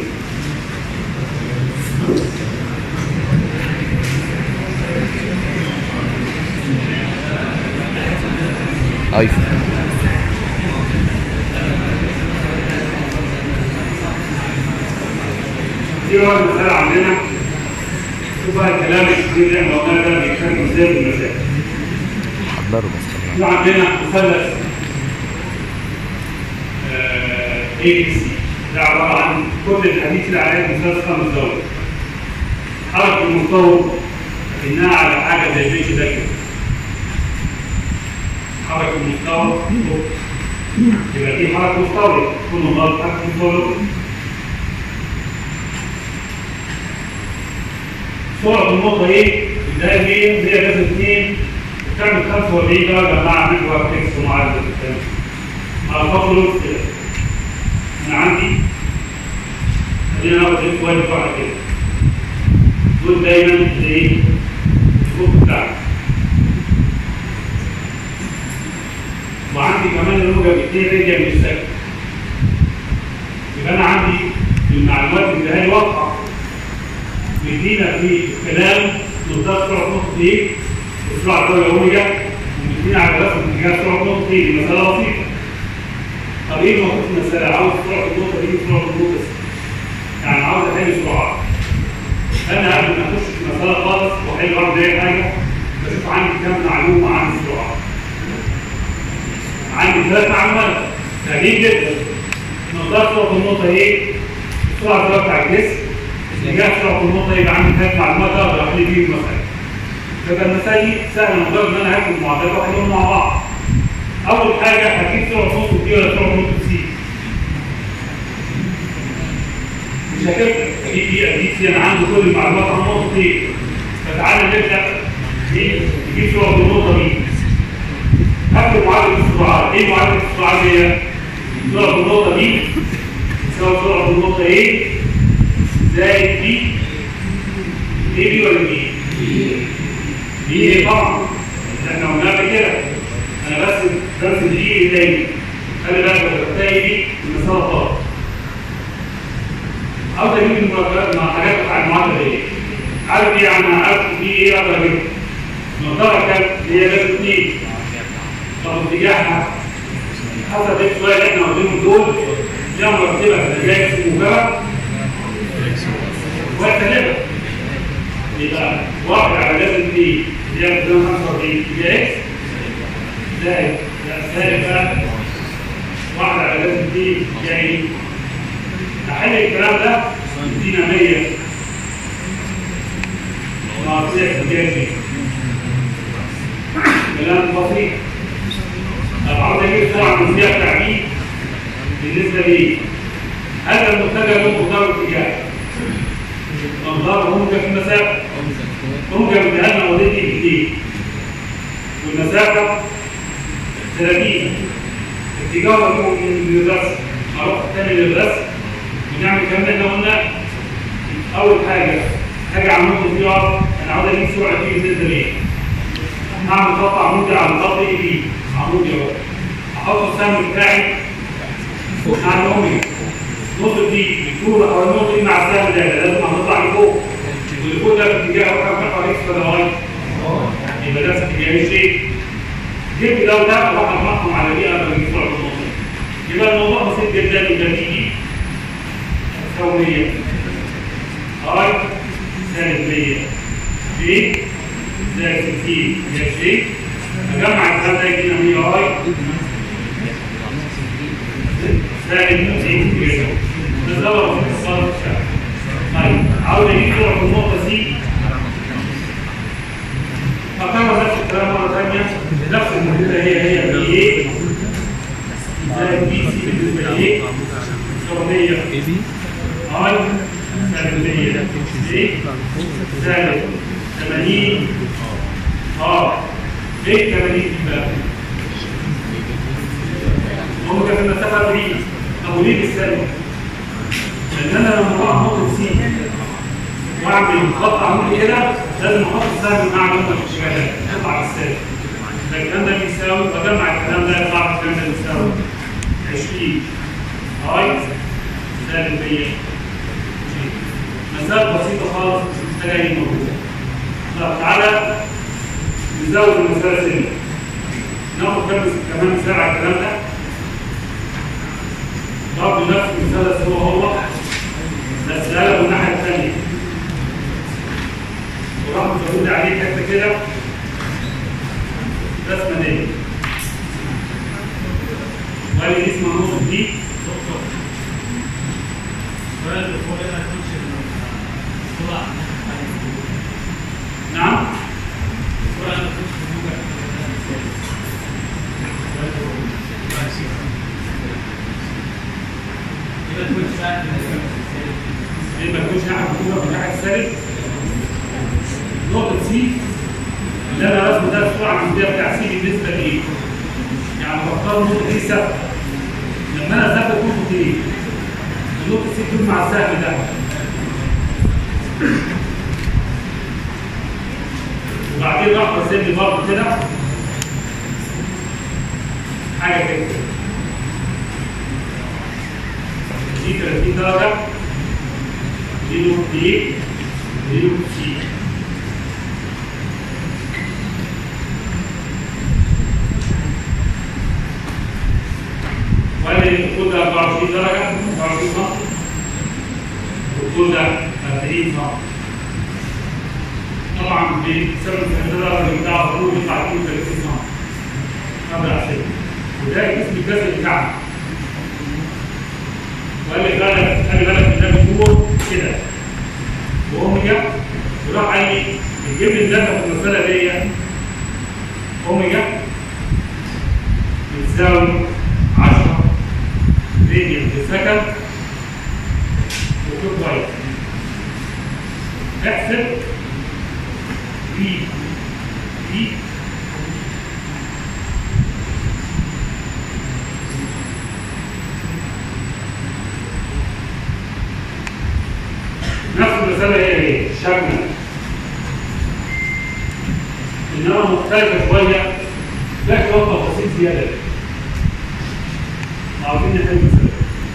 ايفون دي هو المثال عندنا. شوف بقى الكلام الكبير اللي احنا قلناه ده بيتكلم ازاي في المسائل. حضروا بس في عندنا مثلث ABC. ده عباره عن كل الحديث اللي عليها مثلث خمس زوايا. حركه المستوى لكنها على حاجه زي البيت ده كده. حركه المستوى يبقى دي حركه مستوى، كل مرة حركه مستوى. سرعه النقطه ايه؟ ده هي جذر 2 بتعمل 45 درجه مع محور اكس ومعادله الثاني. على خط لوس كده. انا عندي خلينا ناخد اكس واي بتوعنا كده. دول دايما الايه؟ الخط بتاعنا. وعندي كمان الموجب 2 رجع من السكن. يبقى انا عندي المعلومات اللي هي واضحه. بيدينا في الكلام مقدار سرعه نقطه ايه؟ السرعه الدرجه اوميجا، ومدينا على رسم اتجاه سرعه نقطه ايه؟ دي مساله بسيطه. طب ايه المفروض المساله؟ عاوز سرعه النقطه دي وسرعه النقطه يعني عاوز احل سرعات. انا قبل ما اخش في المساله خالص واحل برضه اي حاجه بشوف عندي كام معلومه عن السرعات. عندي 3 معلومات سهلين جدا. مقدار سرعه النقطه ايه؟ السرعه الدرجه بتاع الجسم. اتجاه سرعه النقطه يبقى عندي 3 معلومات اقدر احل بيهم المساله. تبقى المساله دي سهله مجرد ان انا هاخد المعادلات واحلهم مع بعض. اول حاجه هجيب سرعه نقطه دي ولا سرعه نقطه سي. مش هتفرق اجيب دي اجيب سي، انا عندي كل المعلومات عن النقطه دي. فتعالى نبدا نجيب سرعه النقطه دي. هكتب معادله السرعات. ايه معادله السرعات دي؟ سرعه النقطه دي تساوي سرعه النقطه ايه زائد بي. ايه بي ولا بي؟ بي ايه طبعا. احنا قلنا قبل كده. انا بس برسم دي ايه تاني. خلي بالك بتلاقي دي المساله غلط. عاوز اجيب المركبات مع حاجات بتاع المعادله دي. عارف ايه يعني؟ عارف دي ايه اقدر اجيبها. المقدار كام؟ هي لازم 2. طب اتجاهها حسب اكس واي اللي احنا واخدينهم دول ليها مرتبه اتجاه اكس موجبه وهكذا. يبقى 1 على لازم 2 اللي هي 45 اتجاه اكس زائد سالب بقى 1 على لازم 2 اتجاه ايه؟ احل الكلام ده يدينا 100 ناقص اكس اتجاه ايه؟ كلام بسيط. طب عاوز اجيب السرعه النسبيه بتاع دي بالنسبه لي. هذا المتجه له مقدار اتجاه. مقدار موجب في المسافه. موجب اديها لنا اوريدي ب 2 والمسافه 30. اتجاهه من الرسم. هروح تاني للرسم ونعمل الكلام ده. احنا قلنا اول حاجه على النقطه دي انا عاوز اجيب سرعه دي بالنسبه لي. هعمل خط عمودي على الخط ايه دي؟ عمودي اهو. احط السهم بتاعي مع الاوميجا. النقطه دي بتكون او النقطه دي مع السهم ده لازم هنطلع لفوق. واللي فوق ده في اتجاه محور اكس ولا واي؟ يبقى ده في اتجاه الشيء. جبت ده وده اروح اجمعهم على دي اقدر اجيب سرعه النقطه. يبقى الموضوع بسيط جدا. يبقى دي تساوي 100 اي سالب 100 جي زائد 60 جي. اجمع الكلام ده يدينا 100 اي زائد 90 جي. ده ضرب في اختصار الشكل. طيب عاوز اجيب سرعه النقطه سي. اكرر نفس الكلام مره ثانيه. نفس المعادله هي بي ايه زائد بي سي بالنسبه لايه؟ 700 اي سالب 100 جي زائد 80 ليه 80 بقى؟ هم كانت المسافه 40. طب وليه بالسالب؟ لان انا لما اروح نقطه سي واعمل خط عمودي كده لازم احط السهم مع نقطه الاشتغالات يطلع بالسالب. الكلام ده بيساوي بجمع الكلام ده يطلع الكلام ده بيساوي 20 اي سالب 100 جي. مسافه بسيطه خالص مش محتاجه اي مجهود. طب تعالى نزود المسألة سنة. ناخد كمان مثال على الكلام ده. برضه نفس المثلث هو بس قلبه الناحية الثانية. وراح مزود عليه حتة كده رسمة دي. وقال لي دي اسمها نقطة دي نعم. ليه ما تكونش ناحية الكوبا من ناحية السالب؟ نقطة سي اللي أنا رسمه ده السرعة العمودية بتاع سي بالنسبة لإيه؟ يعني بختار نقطة دي ثابتة. لما أنا ثابت نقطة إيه؟ النقطة سي تكون مع السهم ده. وبعدين راح برسم لي برضه كده حاجة كده. دي 30 درجة. دي نقطة إيه؟ دي نقطة سي. وادي الطول ده 24 درجة 24 سم والطول ده 40 سم. طبعا بسبب الدرجة بتاع الطول بيطلع 32 سم. قبل عشان وده جسم الجسد بتاعنا. وقال لي خلي بالك من ده بيكون كده واوميجا وراح قال لي الجيب الداتا في المسألة دي اوميجا بتساوي 10 راديان في سكند وكل كويس. احسب في نفس المسألة هي شكلا إنما مختلفة شوية لكن هو تفاصيل زيادة. عاوزين نحل المسألة.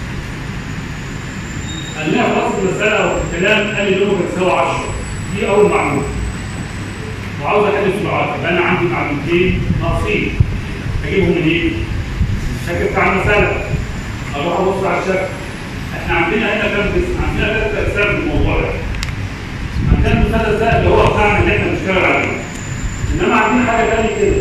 قال لنا في وسط المسألة وفي الكلام قال لي لونه بتساوي 10. دي أول معلومة. وعاوز أحل السرعات يبقى أنا عندي معلومتين ناقصين. أجيبهم منين؟ الشكل بتاع المسألة. أروح أبص على الشكل. احنا عندنا هنا كام قسم؟ عندنا 3 اقسام في الموضوع ده. عندنا المثلث ده اللي هو بتاعنا اللي احنا بنشتغل عليه. انما عندنا حاجه ثانيه كده.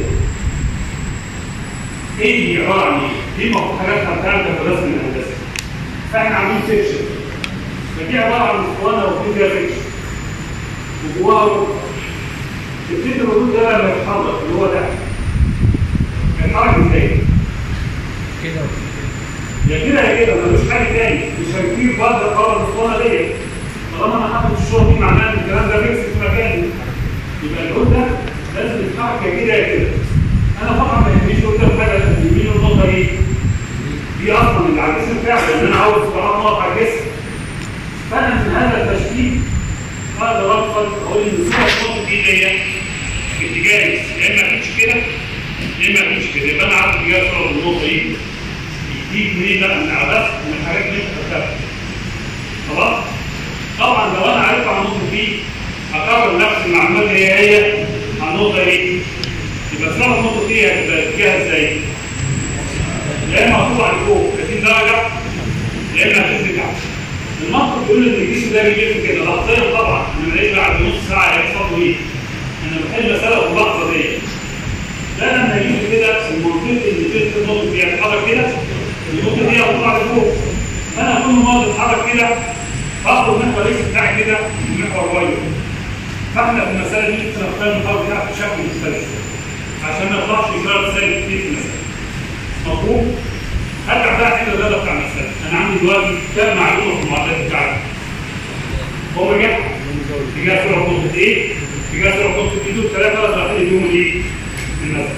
ايه دي عباره عن ايه؟ دي المفروض حاجات هنتعمل في الرسم الهندسي. فاحنا عاملين سكشن. فدي عباره عن اسطوانه وفي فيها سكشن. وجواها رد. تبتدي الردود ده لما يتحرك اللي هو ده. يتحرك ازاي؟ كده يا كده يا كده ملوش حاجه تاني مش هيطير بره القرار الاسطوانه ديت. طالما انا حاطط الشغل دي معناها ان الكلام ده فيكس في مكانه. يبقى الهول ده لازم يتحرك يا كده يا كده. انا طبعا ما يهمنيش قدام حاجه يمين النقطه دي. دي اصلا اللي على الجسم بتاعي لان انا عاوز سرعات نقط على الجسم. فانا من هذا التشكيل اقدر ادخل اقول ان النقطه دي هي اتجاه يا اما تمشي كده يا اما تمشي كده. يبقى انا عارف اتجاه صوره النقطه دي. دي منين بقى من عبث من الحاجات اللي انت خدتها. خلاص؟ طبعا لو انا عرفت عن النقطه دي هكرر نفس المعلومات هي عن النقطه دي. يبقى سبب النقطه دي هتبقى اتجاهها ازاي؟ يا اما هتطلع لفوق 30 درجه يا اما هتنزل تحت. المنطق بيقول ان الجسم ده بيلف كده لحظيا طبعا انا بلاقي بعد نص ساعه هيحصل له ايه؟ انا بحل مساله في اللحظه دي. ده لما يجي كده المنطق اللي في النقطه دي هتتحرك كده النقطة دي هتطلع لفوق. فأنا كل ما بتحرك كده هاخد المحور اكس بتاعي كده المحور واي. فاحنا في المسألة دي ممكن نختار المحور بتاعك بشكل مختلف عشان ما يطلعش إجراء سالب كتير في المسألة. مفهوم؟ هرجع بقى كده للرياضة بتاع المسألة. أنا عندي دلوقتي كام معلومة في المعادلات بتاعتي. أوميجا اتجاه سرعة نقطة إيه؟ اتجاه سرعة نقطة إيه دول 3 راح يديهم إيه؟ المسألة.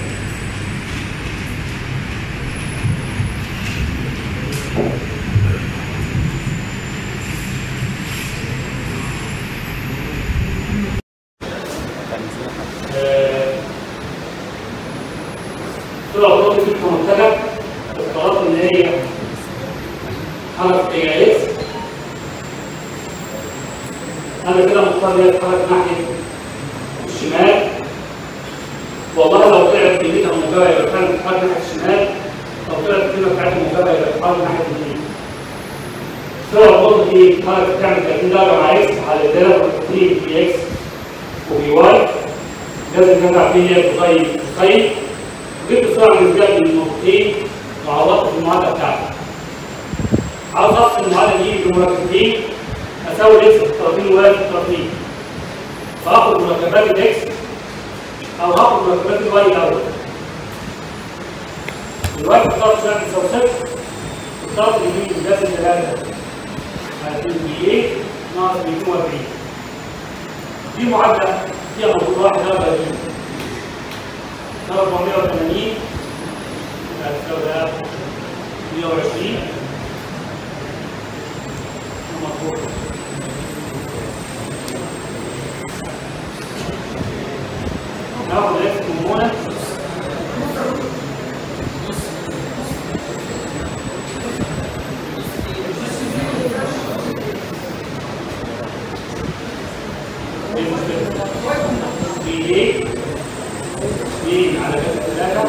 طلع نقطة في المنتجع افترضت ان هي حركة اتجاه اكس. انا كده مختار هي تتحرك ناحية الشمال. والله لو طلعت كميتها موجبة يبقى تتحرك ناحية الشمال. لو طلعت القيمة بتاعتها موجبة يبقى تتحرك ناحية اليمين. طلع النقطة دي تتحرك تعمل 30 درجة مع اكس على الدالة والتكتيك في اكس وفي واي. لازم نرجع فيه تخيل جبت السرعة النسبية من النقطتين وعوضت في المعادلة بتاعتي. عاوز افصل المعادله دي بمركبتين اساوي الاكس في الطرفين وواي في الطرفين. فاخد مركبات الاكس او هاخد مركبات الواي الاول. الواي في الطرف الشمال بيساوي صفر، الطرف اليمين بيساوي 3 هتكون بي ايه ناقص بي 42. دي معادله فيها مفروض 31 480 هتساوي 120 مظبوط. ناخد اكس كومبوننت بي على جذر 3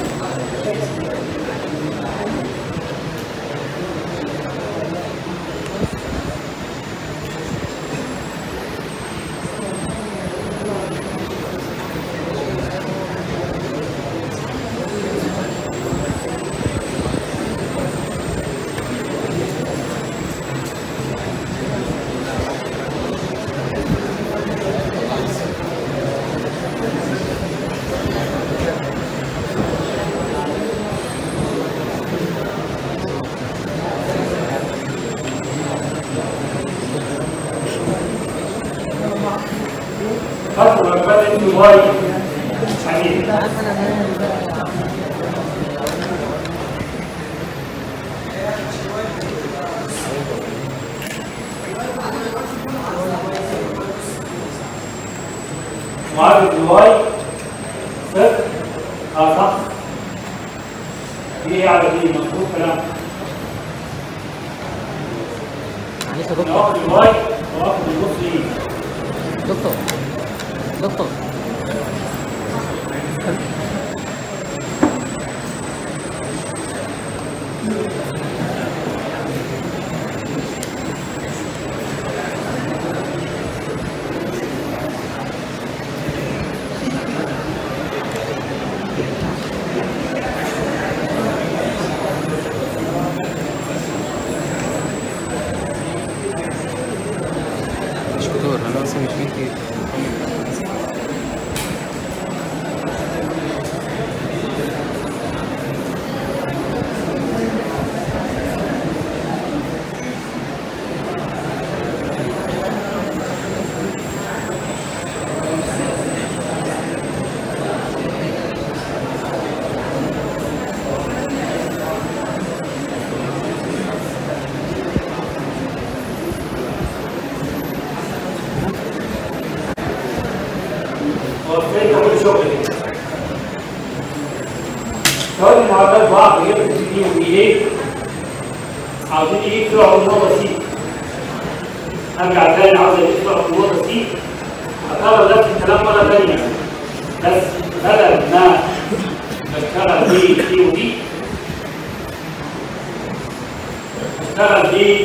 خدت مركبات اكس وواي حديد. معادلة الواي صفر صح. دي ايه على دي مظبوط كلام. ناخد الواي وناخد النص ايه؟ دكتور انا اصلا مش فاكر. سواء المعادلات بعض غير بي وبي ايه عاوزين ايه يطلعوا بالنقطه سي. ارجع تاني عاوز يطلعوا بالنقطه سي. هكرر نفس الكلام مره ثانيه بس بدل ما بشتغل بي ودي بشتغل بي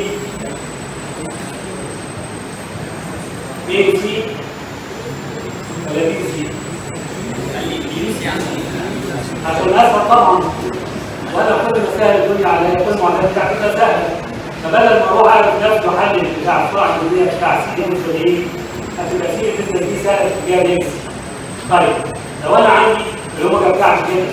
وسي ولا بي وسي عشان اسهل طبعا. وانا كل ما سهل الدنيا عليا كل المعادلات بتاعتي سهله. فبدل ما اروح اعرف نفس محل بتاع السرعه الكليه بتاع سي بالنسبه لايه؟ هتبقى سي بالنسبه دي سهله تجيبها باكس. طيب لو انا عندي اللوجا بتاعتي كده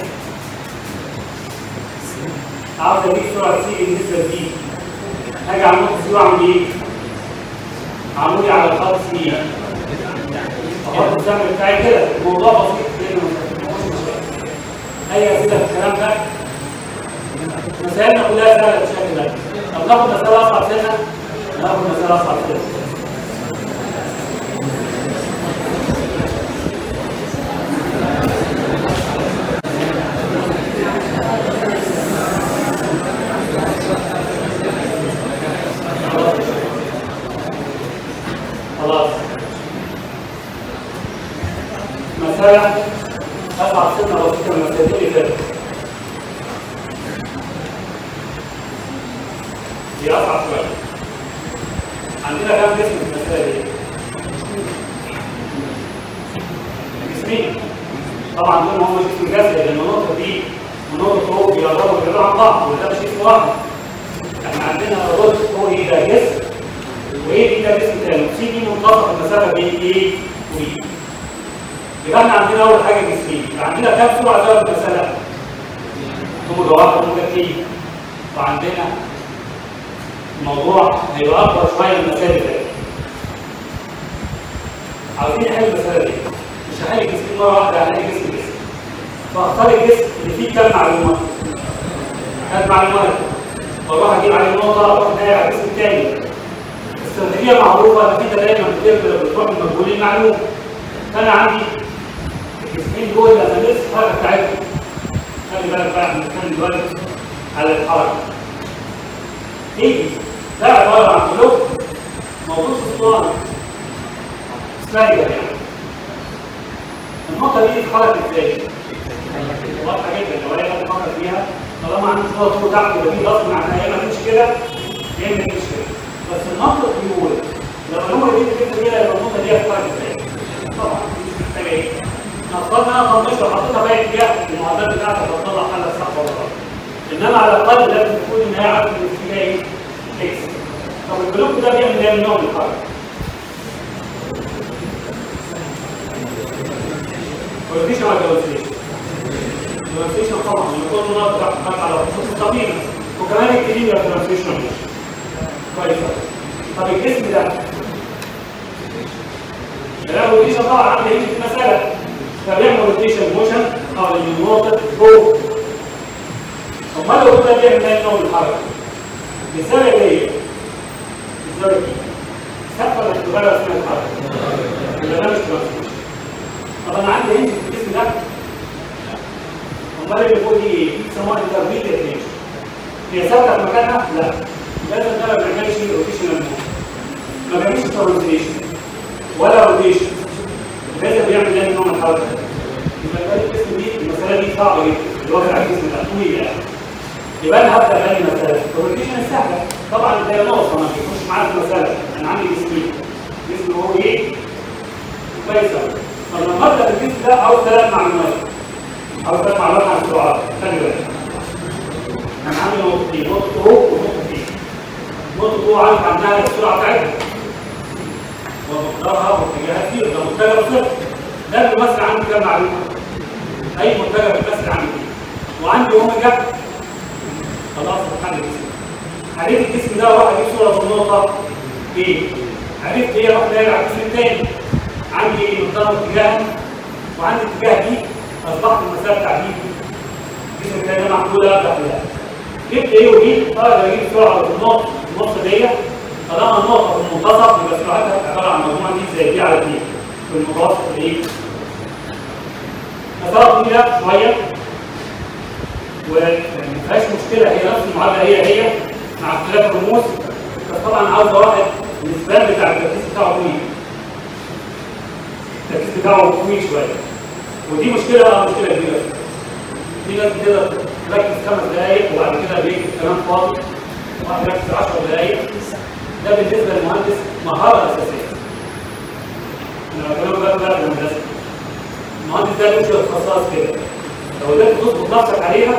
عاوز اجيب سرعه سي بالنسبه لدي هاجي على النقطه سي واعمل ايه؟ عمودي على الخط سي احط السهم بتاعي كده. الموضوع بسيط جدا. اي اسئله في الكلام ده؟ مسائلنا كلها سهله بالشكل ده. طب ناخد مساله اصعب سنه؟ ناخد مساله اصعب سنه. خلاص مساله اصعب سنه بسيطه من المسائل اللي فاتت. دي اصعب شويه. عندنا كام جسم في المساله دي؟ جسمين. طبعا دول هم جسم جسدي لان النقطه دي والنقطه فوق بيقربوا عن بعض وده مش جسم واحد. احنا عندنا رد هو ايه ده جسم وايه دي ده جسم تاني، سي دي منتصف المسافه بين ايه وايه. يبقى احنا عندنا اول حاجه جسمين، يبقى عندنا كام سرعه زي المساله؟ موجه واحده وموجه اثنين. وعندنا الموضوع هيبقى اكبر شويه من المسائل اللي فاتت. عاوزين نحل المساله دي، مش هحل جسمين مره واحده، هحل جسم. فاختار الجسم اللي فيه كام معلومه؟ كام معلومات؟ واروح اجيب عليه نقطه واروح ناقل على الجسم الثاني. استراتيجيه معروفه انك انت دايما بتروح لمجهول المعلومه. فانا عندي الجسمين دول لما نقيس الحركه بتاعتهم. خلي بالك بقى احنا بنتكلم دلوقتي على الحركه. ايه؟ ده عباره عن بلوك موجود في الاسطوانه. سلايدر يعني. النقطه دي اتحركت ازاي؟ واضحه جدا لو اي حد فكر فيها، طالما عندي صوره فوق تحت يبقى في غصب عنها يا اما تمشي كده يا اما تمشي كده. بس المنطق بيقول لو النمره دي الفكره دي يبقى النقطه دي هتتحرك ازاي؟ طبعا مش محتاجه ايه؟ نفترض ان انا طنشت وحطيتها في اي اتجاه، المعادلات بتاعتك هتطلع حلها صح ولا غلط. انما على الاقل لازم تكون ان هي عارفه الاتجاه ايه؟ اكس. طب البلوك ده بيعمل ايه من نوع من الحركه؟ روتيشن ولا روتيشن؟ روتيشن طبعا لما كل نقطه بتاعت على خصوص الطبيعه وكمان الكلين يبقى روتيشن. كويس. طب الجسم ده الروتيشن طبعا عامل ايه في المساله؟ فبيعمل روتيشن موشن حوالين النقطه فوق. امال لو كده بيعمل ايه نوع من الحركه؟ بالزاويه دي الزاويه دي ثابته ولا بتتغير اثناء الحركه؟ يبقى ده مش ترانسميشن. طب انا عندي هنا في الجسم ده امال اللي فوق دي ايه؟ دي بيسموها انترفيت ريتيشن. هي ثابته في مكانها؟ لا. لازم ده ما بيعملش روتيشنال موشن. ما بيعملش ترانسليشن ولا روتيشن. لازم بيعمل ده نوع من الحركه. يبقى الجسم دي المساله دي صعبه جدا، الوضع على الجسم ده طويل يعني. يبقى انا هبدا بأي مساله؟ الروتيشن السهله. طبعا ده نقطه ما بيخش معايا في المساله، انا عندي جسمين. جسم هو ايه؟ كويس قوي. طب لما ابدا بالجسم ده عاوز 3 معلومات. عاوز 3 معلومات عن السرعات. خلي بالك. انا عندي نقطتين، نقطه او ونقطه بي. نقطه او عارف عنها السرعه بتاعتها. ومقدارها واتجاهها كتير، ده متجه صفر. ده بيمثل عندي كام معلومه؟ اي متجه بيمثل عندي ايه؟ وعندي اوميجا. خلاص بحل الجسم. عرفت الجسم ده واروح اجيب صوره في النقطه ايه؟ عرفت ايه اروح ناقل على الجسم الثاني. عندي ايه؟ مقدار اتجاها وعندي اتجاه دي. اصبحت المسافه بتاع دي الجسم الثاني ده محدوده ابدا بيها. جبت ايه ودي؟ اقدر اجيب سرعه في النص ديت. طالما النقطه في المنتصف يبقى سرعتها عباره عن مجموعه دي زي دي على 2 في المتوسط الايه؟ مسافه طويله شويه وما فيهاش مشكله، هي نفس المعادله هي مع اختلاف الرموز. بس طبعا عاوز واحد النسبان بتاع التركيز بتاعه طويل. التركيز بتاعه طويل شويه. ودي مشكله مشكله كبيره. في ناس بتقدر تركز 5 دقائق وبعد كده بيكتب كلام فاضي. واحد يركز 10 دقائق. ده بالنسبه للمهندس مهاره اساسيه. انا بكلمك بقى في الهندسه. المهندس ده له شويه خصائص كده. لو قدرت تظبط نفسك عليها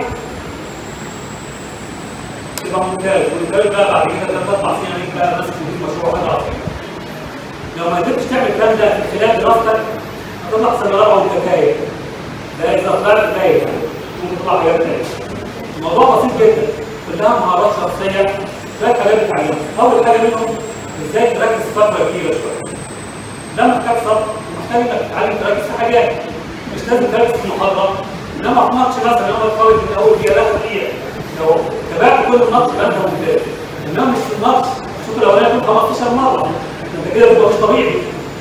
تبقى ممتاز، والممتاز بقى بعد كده 3 4 سنين عليك بقى ماسك مدير مشروع حاجه عظيمه. لو ما قدرتش تعمل الكلام ده في خلال دراستك هتطلع سنه رابعه وانت تايه. ده اذا طلعت تايه يعني ممكن تطلع حاجات تانيه. الموضوع بسيط جدا، كلها مهارات شخصيه، شويه حاجات بتتعلمها. اول حاجه منهم ازاي تركز فتره كبيره شويه. ده محتاج صبر ومحتاج انك تتعلم تركز في حاجات. مش لازم تركز في المحاضره، انما ما اقنعكش مثلا اول طالب من اول دقيقه لا دقيقه. لو تابعت كل الماتش يبقى انت ممتاز. انما مش في الماتش شوف الاولاني يكون 15 مره، انت كده بتبقى مش طبيعي.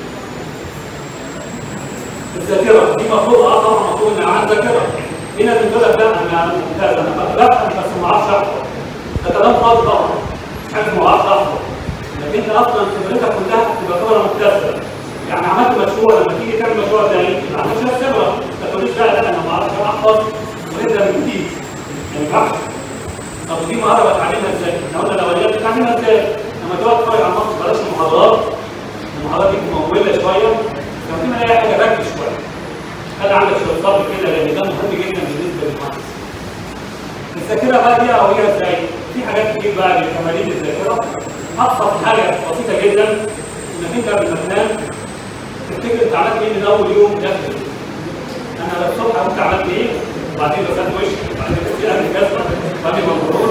الذاكره دي مفروض طبعا مفروض ان عندك ذاكره. في ناس بتقول لك لا انا ممتاز انا بفهم بس ما اعرفش احفظ. ده كلام فاضي طبعا. مش حاجه ما اعرفش احفظ. لكن انت اصلا خبرتك كلها تبقى خبره مكتسبه. يعني عملت مشروع لما تيجي تعمل مشروع ثاني يبقى عندك شويه خبره. ما تقوليش لا انا ما اعرفش احفظ ونبدا من جديد. ما ينفعش. طب ودي مهاره بتعلمها ازاي؟ احنا قلنا الاوليات بتتعلمها ازاي؟ لما تقعد تتفرج على الماتش بلاش المحاضرات. المحاضرات دي مموله شويه. لما تعمل اي حاجه ركز شويه. خلي عندك شويه صبر كده لان ده مهم جدا بالنسبه للمهندس. الذاكره بقى دي قويه ازاي؟ في حاجات كتير بقى لتمارين الذاكره. ابسط حاجه بسيطه جدا انك انت قبل ما تنام تفتكر انت عملت ايه من اول يوم داخل. انا الصبح كنت عملت ايه؟ وبعدين غسلت وشي، وبعدين غسلت اهل الجزمه، وبعدين مبروك،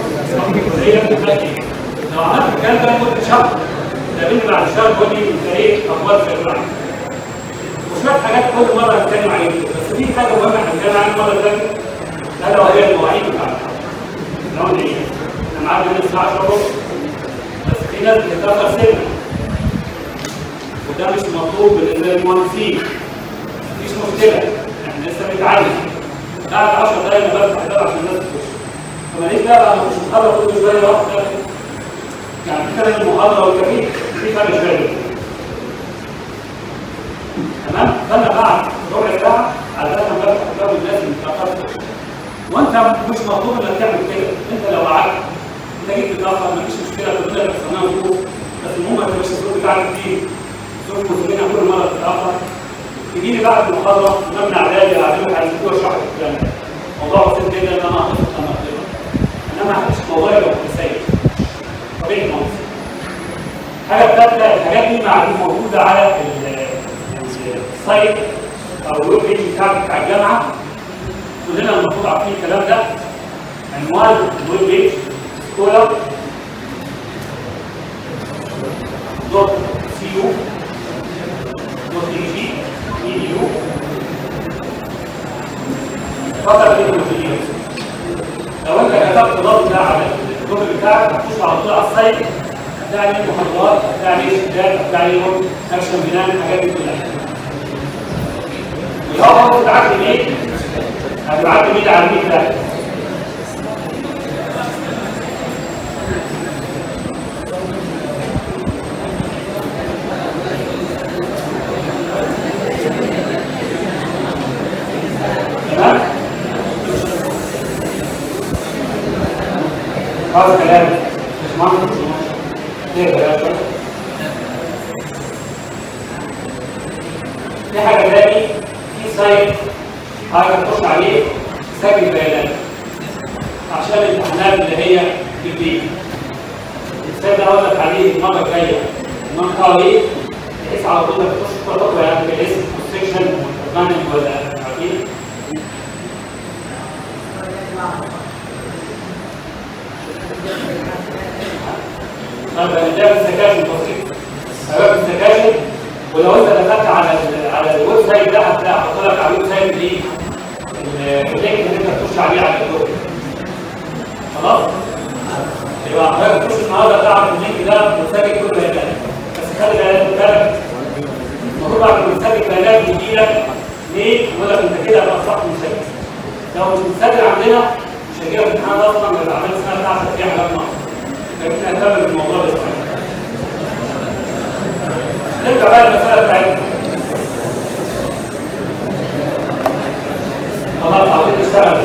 لو عملت الكلام ده لمده شهر تقابلني بعد شهر تقول لي انت ايه اخبار الذاكره عندك. وشويه حاجات كل مره هنتكلم عليها، بس في حاجه مهمه هنتكلم عنها المره اللي فاتت الا وهي المواعيد بتاعتها. لو ايه؟ احنا معانا من الساعه 10:30 بس في ناس بتتاخر سنه وده مش مطلوب بالنسبه للمهندسين. مفيش مشكله احنا لسه بنتعلم. بعد 10 دقايق بفتح الباب عشان الناس تخش. فماليش بقى مش محاضره كل شويه واحده يعني كده المحاضره والكفيل في فرق شويه. تمام؟ فانا بعد ربع ساعه على اساس ما بفتح الباب والناس متاخره. وانت مش مطلوب انك تعمل كده، انت لو قعدت انت جيت متاخر مفيش مشكله كلنا بنستناها ظروف، بس المهم ما تبقاش الظروف بتاعتك كتير. ظروف مسلمين كل مره بتتاخر. تجي لي بعد المحاضره مبنى اعدادي اعلمك عن الدكتور اشرح لك الكلام ده. موضوع بسيط جدا ان انا احفظ انا اقدر. انما مش موضوع يبقى سيء. طبيعي الموضوع. الحاجه الثالثه الحاجات دي موجوده على السايت او الويب بيج بتاع الجامعه. كلنا المفروض عارفين الكلام ده. عنوان الويب بيج سكولر دوت سي يو دوت اي جي يو فقط في المنتجين. لو انت كتبت الضغط ده على الجوجل بتاعك هتخش على طول على السايت هتلاقي عليه محاضرات، هتلاقي عليه شتات، هتلاقي عليه اكشن بلان، الحاجات دي كلها. ولو انت بعت ايميل هتبعت ايميل على الميل ده. تمام؟ هذا كلام مش منطقي. ليه يا باشا؟ في حاجه تاني في سايت حاجه تخش عليه سجل بيانات عشان الامتحانات اللي هي في البيت. السايت ده هقول لك عليه المره الجايه المنطقه ايه بحيث على طول تخش تطلع يعني بالاسم والسكشن والبرنامج ولا عارفين. طيب ده السكاشن بسيط. شباب السكاشن ولو انت دخلت على الويب سايت ده هتلاقي حاطط لك على الويب سايت دي اللينك اللي انت تخش عليه على الجوجل. خلاص؟ يبقى حضرتك تخش النهارده تعرف اللينك ده وتسجل كل بيانات. بس خلي بالك المفروض بعد ما تسجل بيانات يجي لك ليه؟ يقول لك انت كده بقى صح مسجل. لو مش مسجل عندنا مش هيجي لك امتحان اصلا ولا عملت السنه بتاعتك فيها حاجات ناقصه. لكن نهتم بالموضوع ده شويه. نرجع بقى للمساله بتاعتنا. خلاص عاوزين نشتغل.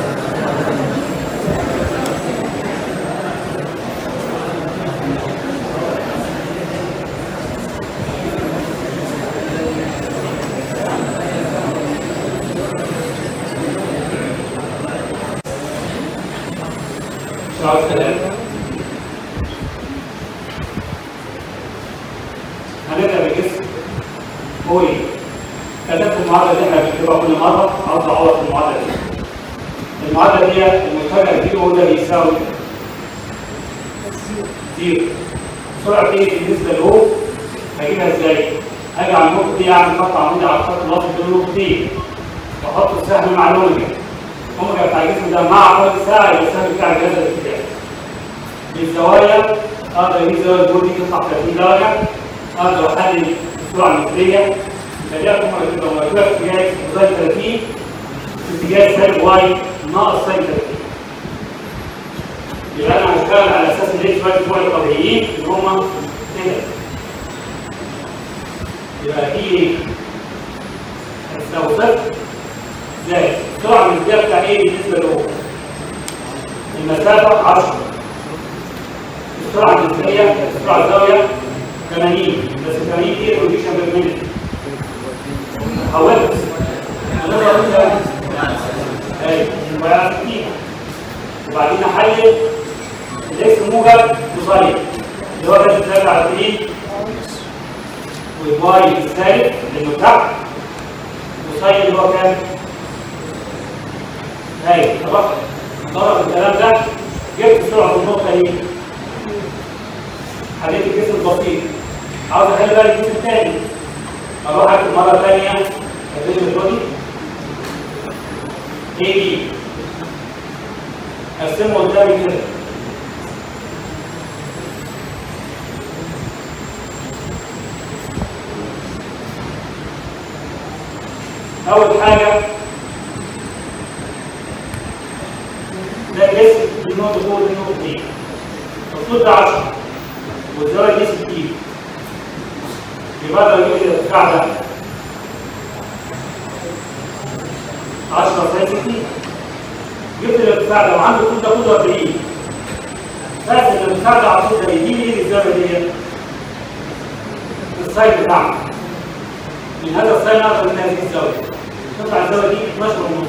مش عاوز كلام. هنبدا بالجسم. هو ايه؟ كتبت المعادله اللي احنا بنكتبها كل مره، عاوز اعوض في المعادله دي. المعادله دي المفاجاه دي هو ده بيساوي زيرو. سرعه ايه بالنسبه له؟ هجيبها ازاي؟ هاجي على النقطه دي اعمل خط عمودي على الخط الاصلي بين النقطتين واحط السهم مع الاوميجا. الاوميجا بتاع الجسم ده مع عقارب الساعه يبقى السهم بتاع الجهاز الارتجالي. بالزوايا اقدر اجيب زاويه الجول دي تطلع 30 درجه. اقدر احلل السرعه المثليه فليكن لو مركبه في اتجاه كوزين 30 في اتجاه سالب واي ناقص سالب 30. يبقى انا هشتغل على اساس ان الاكس واي بتوعي الطبيعيين اللي هم كده. يبقى دي هتساوي صفر زائد السرعه المثليه بتاع ايه بالنسبه له؟ المسافه 10. السرعه المثليه السرعه الزاويه 80 بس 80 دي روتيشن بير مينيت. حولت ايوه وبعدين احلل واي السالب اللي تحت وساين اللي هو كام؟ هاي ضرب الكلام ده جبت سرعه النقطه دي حليت الجسم البسيط عاوز اخلي بالي الجسم الثاني اروح اكتب مره ثانيه الريجل بودي اي بي ارسمه قدامي كده اول حاجه ده جسم النقطه فوق النقطه دي الطول ده 10 والزاويه دي 60 يبقى لو جبت الارتفاع ده 10 زائد 60 جبت الارتفاع ده وعنده الطول ده كله 40 بس الارتفاع ده على طول ده يجيب ايه الزاويه دي؟ الساين بتاعنا من هذا الساين اقدر من هذه الزاويه تطلع الزاويه دي 12 ونص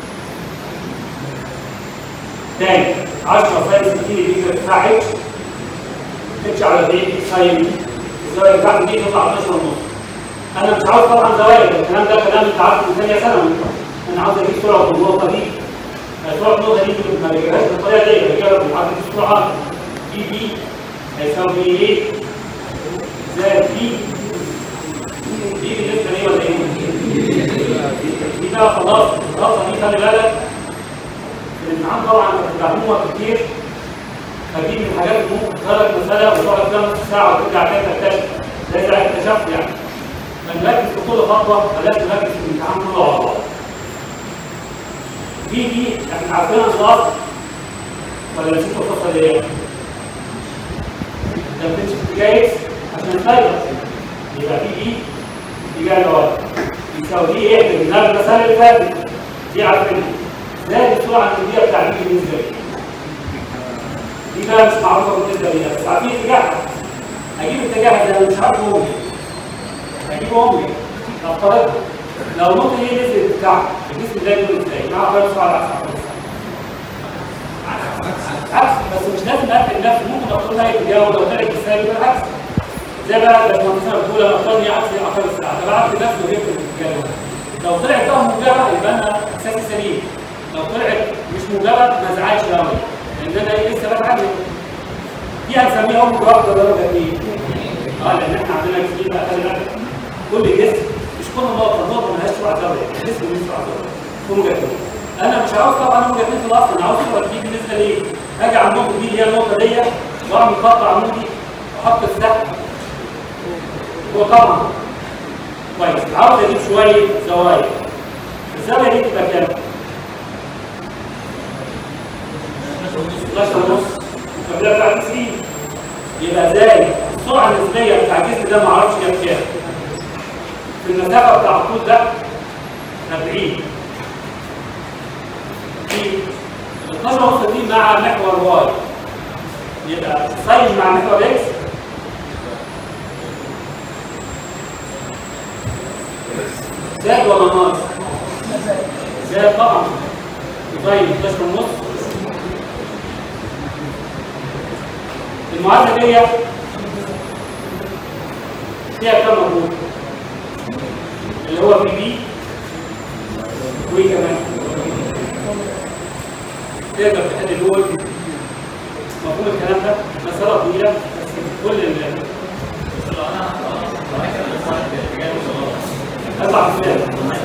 تاني 10 زائد 60 يجيب الارتفاع اتش اتش على دي ساين الزاويه بتاعتي دي تطلع 12 ونص انا مش عاوز طبعا زوايا الكلام ده كلام انت عارفه من ثانيه ثانوي انا عاوز اجيب سرعه النقطه دي سرعه النقطه دي ما بجيبهاش بالطريقه دي بجيبها بالعدد السرعه دي بي هيساوي ايه زائد بي دي بالنسبه ليه ولا ايه؟ دي بقى خلاص الخطه دي خلي بالك الامتحان طبعا بتتعلموها كتير فدي من الحاجات اللي ممكن تخرج مساله وتقعد فيها نص ساعه وترجع تاني تكتشف زي ما اكتشفت يعني فنركز في كل خطوه بلاش نركز في الامتحان كله على بعض. دي احنا عارفينها خلاص ولا نسيت القصه دي؟ انت بتمشي في اتجاه اكس عشان تغير يبقى دي اتجاه لورا يساوي دي ايه؟ بنفس المساله اللي فاتت دي عارفينها زائد السرعه النسبيه بتاع دي بالنسبه لي دي بقى مش معروفه بالنسبه لي بس عارفين اتجاهها هجيب اتجاهها ده مش عارف هو هجيب عمري افترضها لو النقطه دي نزلت بتاعها الجسم ده يقول ازاي؟ مع غير سرعه عكس بس مش لازم اقفل نفسي ممكن اقول لها اتجاه ولو طلعت بالسالب يبقى العكس زي بقى لما مثلا بتقول انا اختارني عكس اخر الساعه تبعت نفسي وجبت الاتجاه لو طلعت بقى موجبه يبقى انا احساسي سليم لو طلعت مش موجبه ما ازعلش قوي لان انا لسه بتعلم دي هنسميها ام واحده درجه 2 لان احنا عندنا كتير بقى خلي بالك كل جسم مش كل نقطه مالهاش سرعه زاويه الجسم ليه سرعه زاويه موجب انا مش عاوز طبعا موجب 2 في الاصل انا عاوز سرعه دي بالنسبه ليه؟ هاجي على النقطه دي اللي هي النقطه ديت واعمل خط عمودي واحط السهم هو طبعا كويس عاوز اجيب شويه زوايا الزاويه دي تبقى كام؟ 12 ونص والكابلة بتاع 90 يبقى زي السرعة النسبية بتاع الجسم ده معرفش جاب كام في المسافة بتاع الطول ده 40 في 12 ونص دي مع محور واي يبقى ساين مع محور اكس زاد ولا ناقص؟ زاد طبعا ساين 12 ونص المعادله دي فيها كم مجهول اللي هو بي بي وي كمان تقدر تحل دول مفهوم الكلام ده مساله طويله بس كل اطلع مثال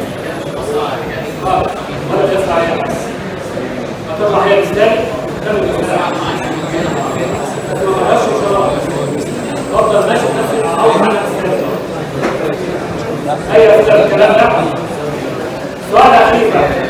ولا تسعى يعني هتطلع هي مثال وتكمل المثال ما بقاش شراب افضل ماشي بنفس الاعراض على السلام اي اسئله الكلام ده سؤال اخير بقى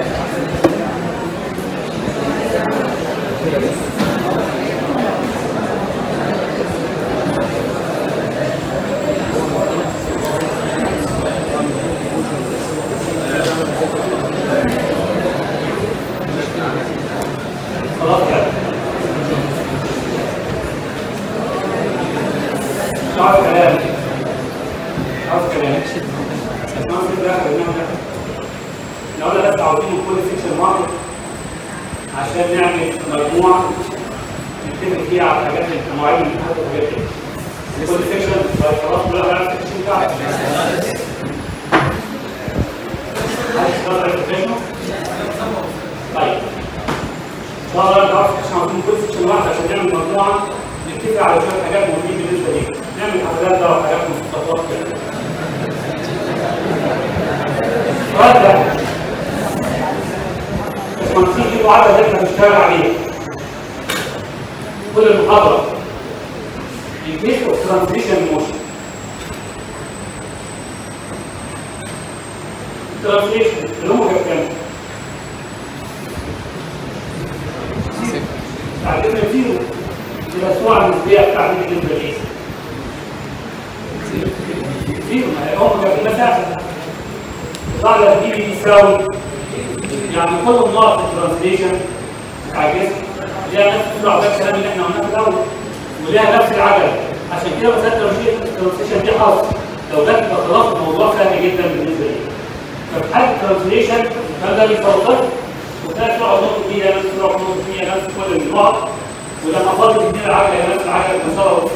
خلاص كده عاوز كلام لو انا بس عاوزين كل سيكشن واحد عشان نعمل مجموعه نتفق فيها على الحاجات اللي مواعيد الامتحانات والحاجات دي كل سيكشن خلاص كلها بقى سيكشن بتاعك؟ طيب ان شاء الله نعرف احنا عاوزين كل سكشن واحد عشان نعمل مجموعه نتفق على شويه حاجات مهمين بالنسبه ليك، نعمل حفلات بقى وحاجات مخططات كده. السؤال ده باشمهندسين في معادله احنا بنشتغل عليها كل المحاضره in case of transition motion. translation اللي هم كام؟ تعتبر زيرو يبقى السرعه النسبيه بتاعتك بالنسبه لايه؟ زيرو ما هي هم كانت المسافه يطلع لك دي بيساوي يعني كل نقط الترانسليشن بتاع الجسم ليها نفس السرعه، ده الكلام اللي احنا قلناه في الاول، وليها نفس العجله. عشان كده مساله الترانسليشن دي حظ، لو جت يبقى خلاص الموضوع سهل جدا بالنسبه لي. ففي حاله الترانسليشن ده بيساوي صفر وتلاقي سرعه نقطه 100 نفس سرعه نقطه 100 نفس كل النقط، ولما فاضل 2 العجله نفس العجله المسار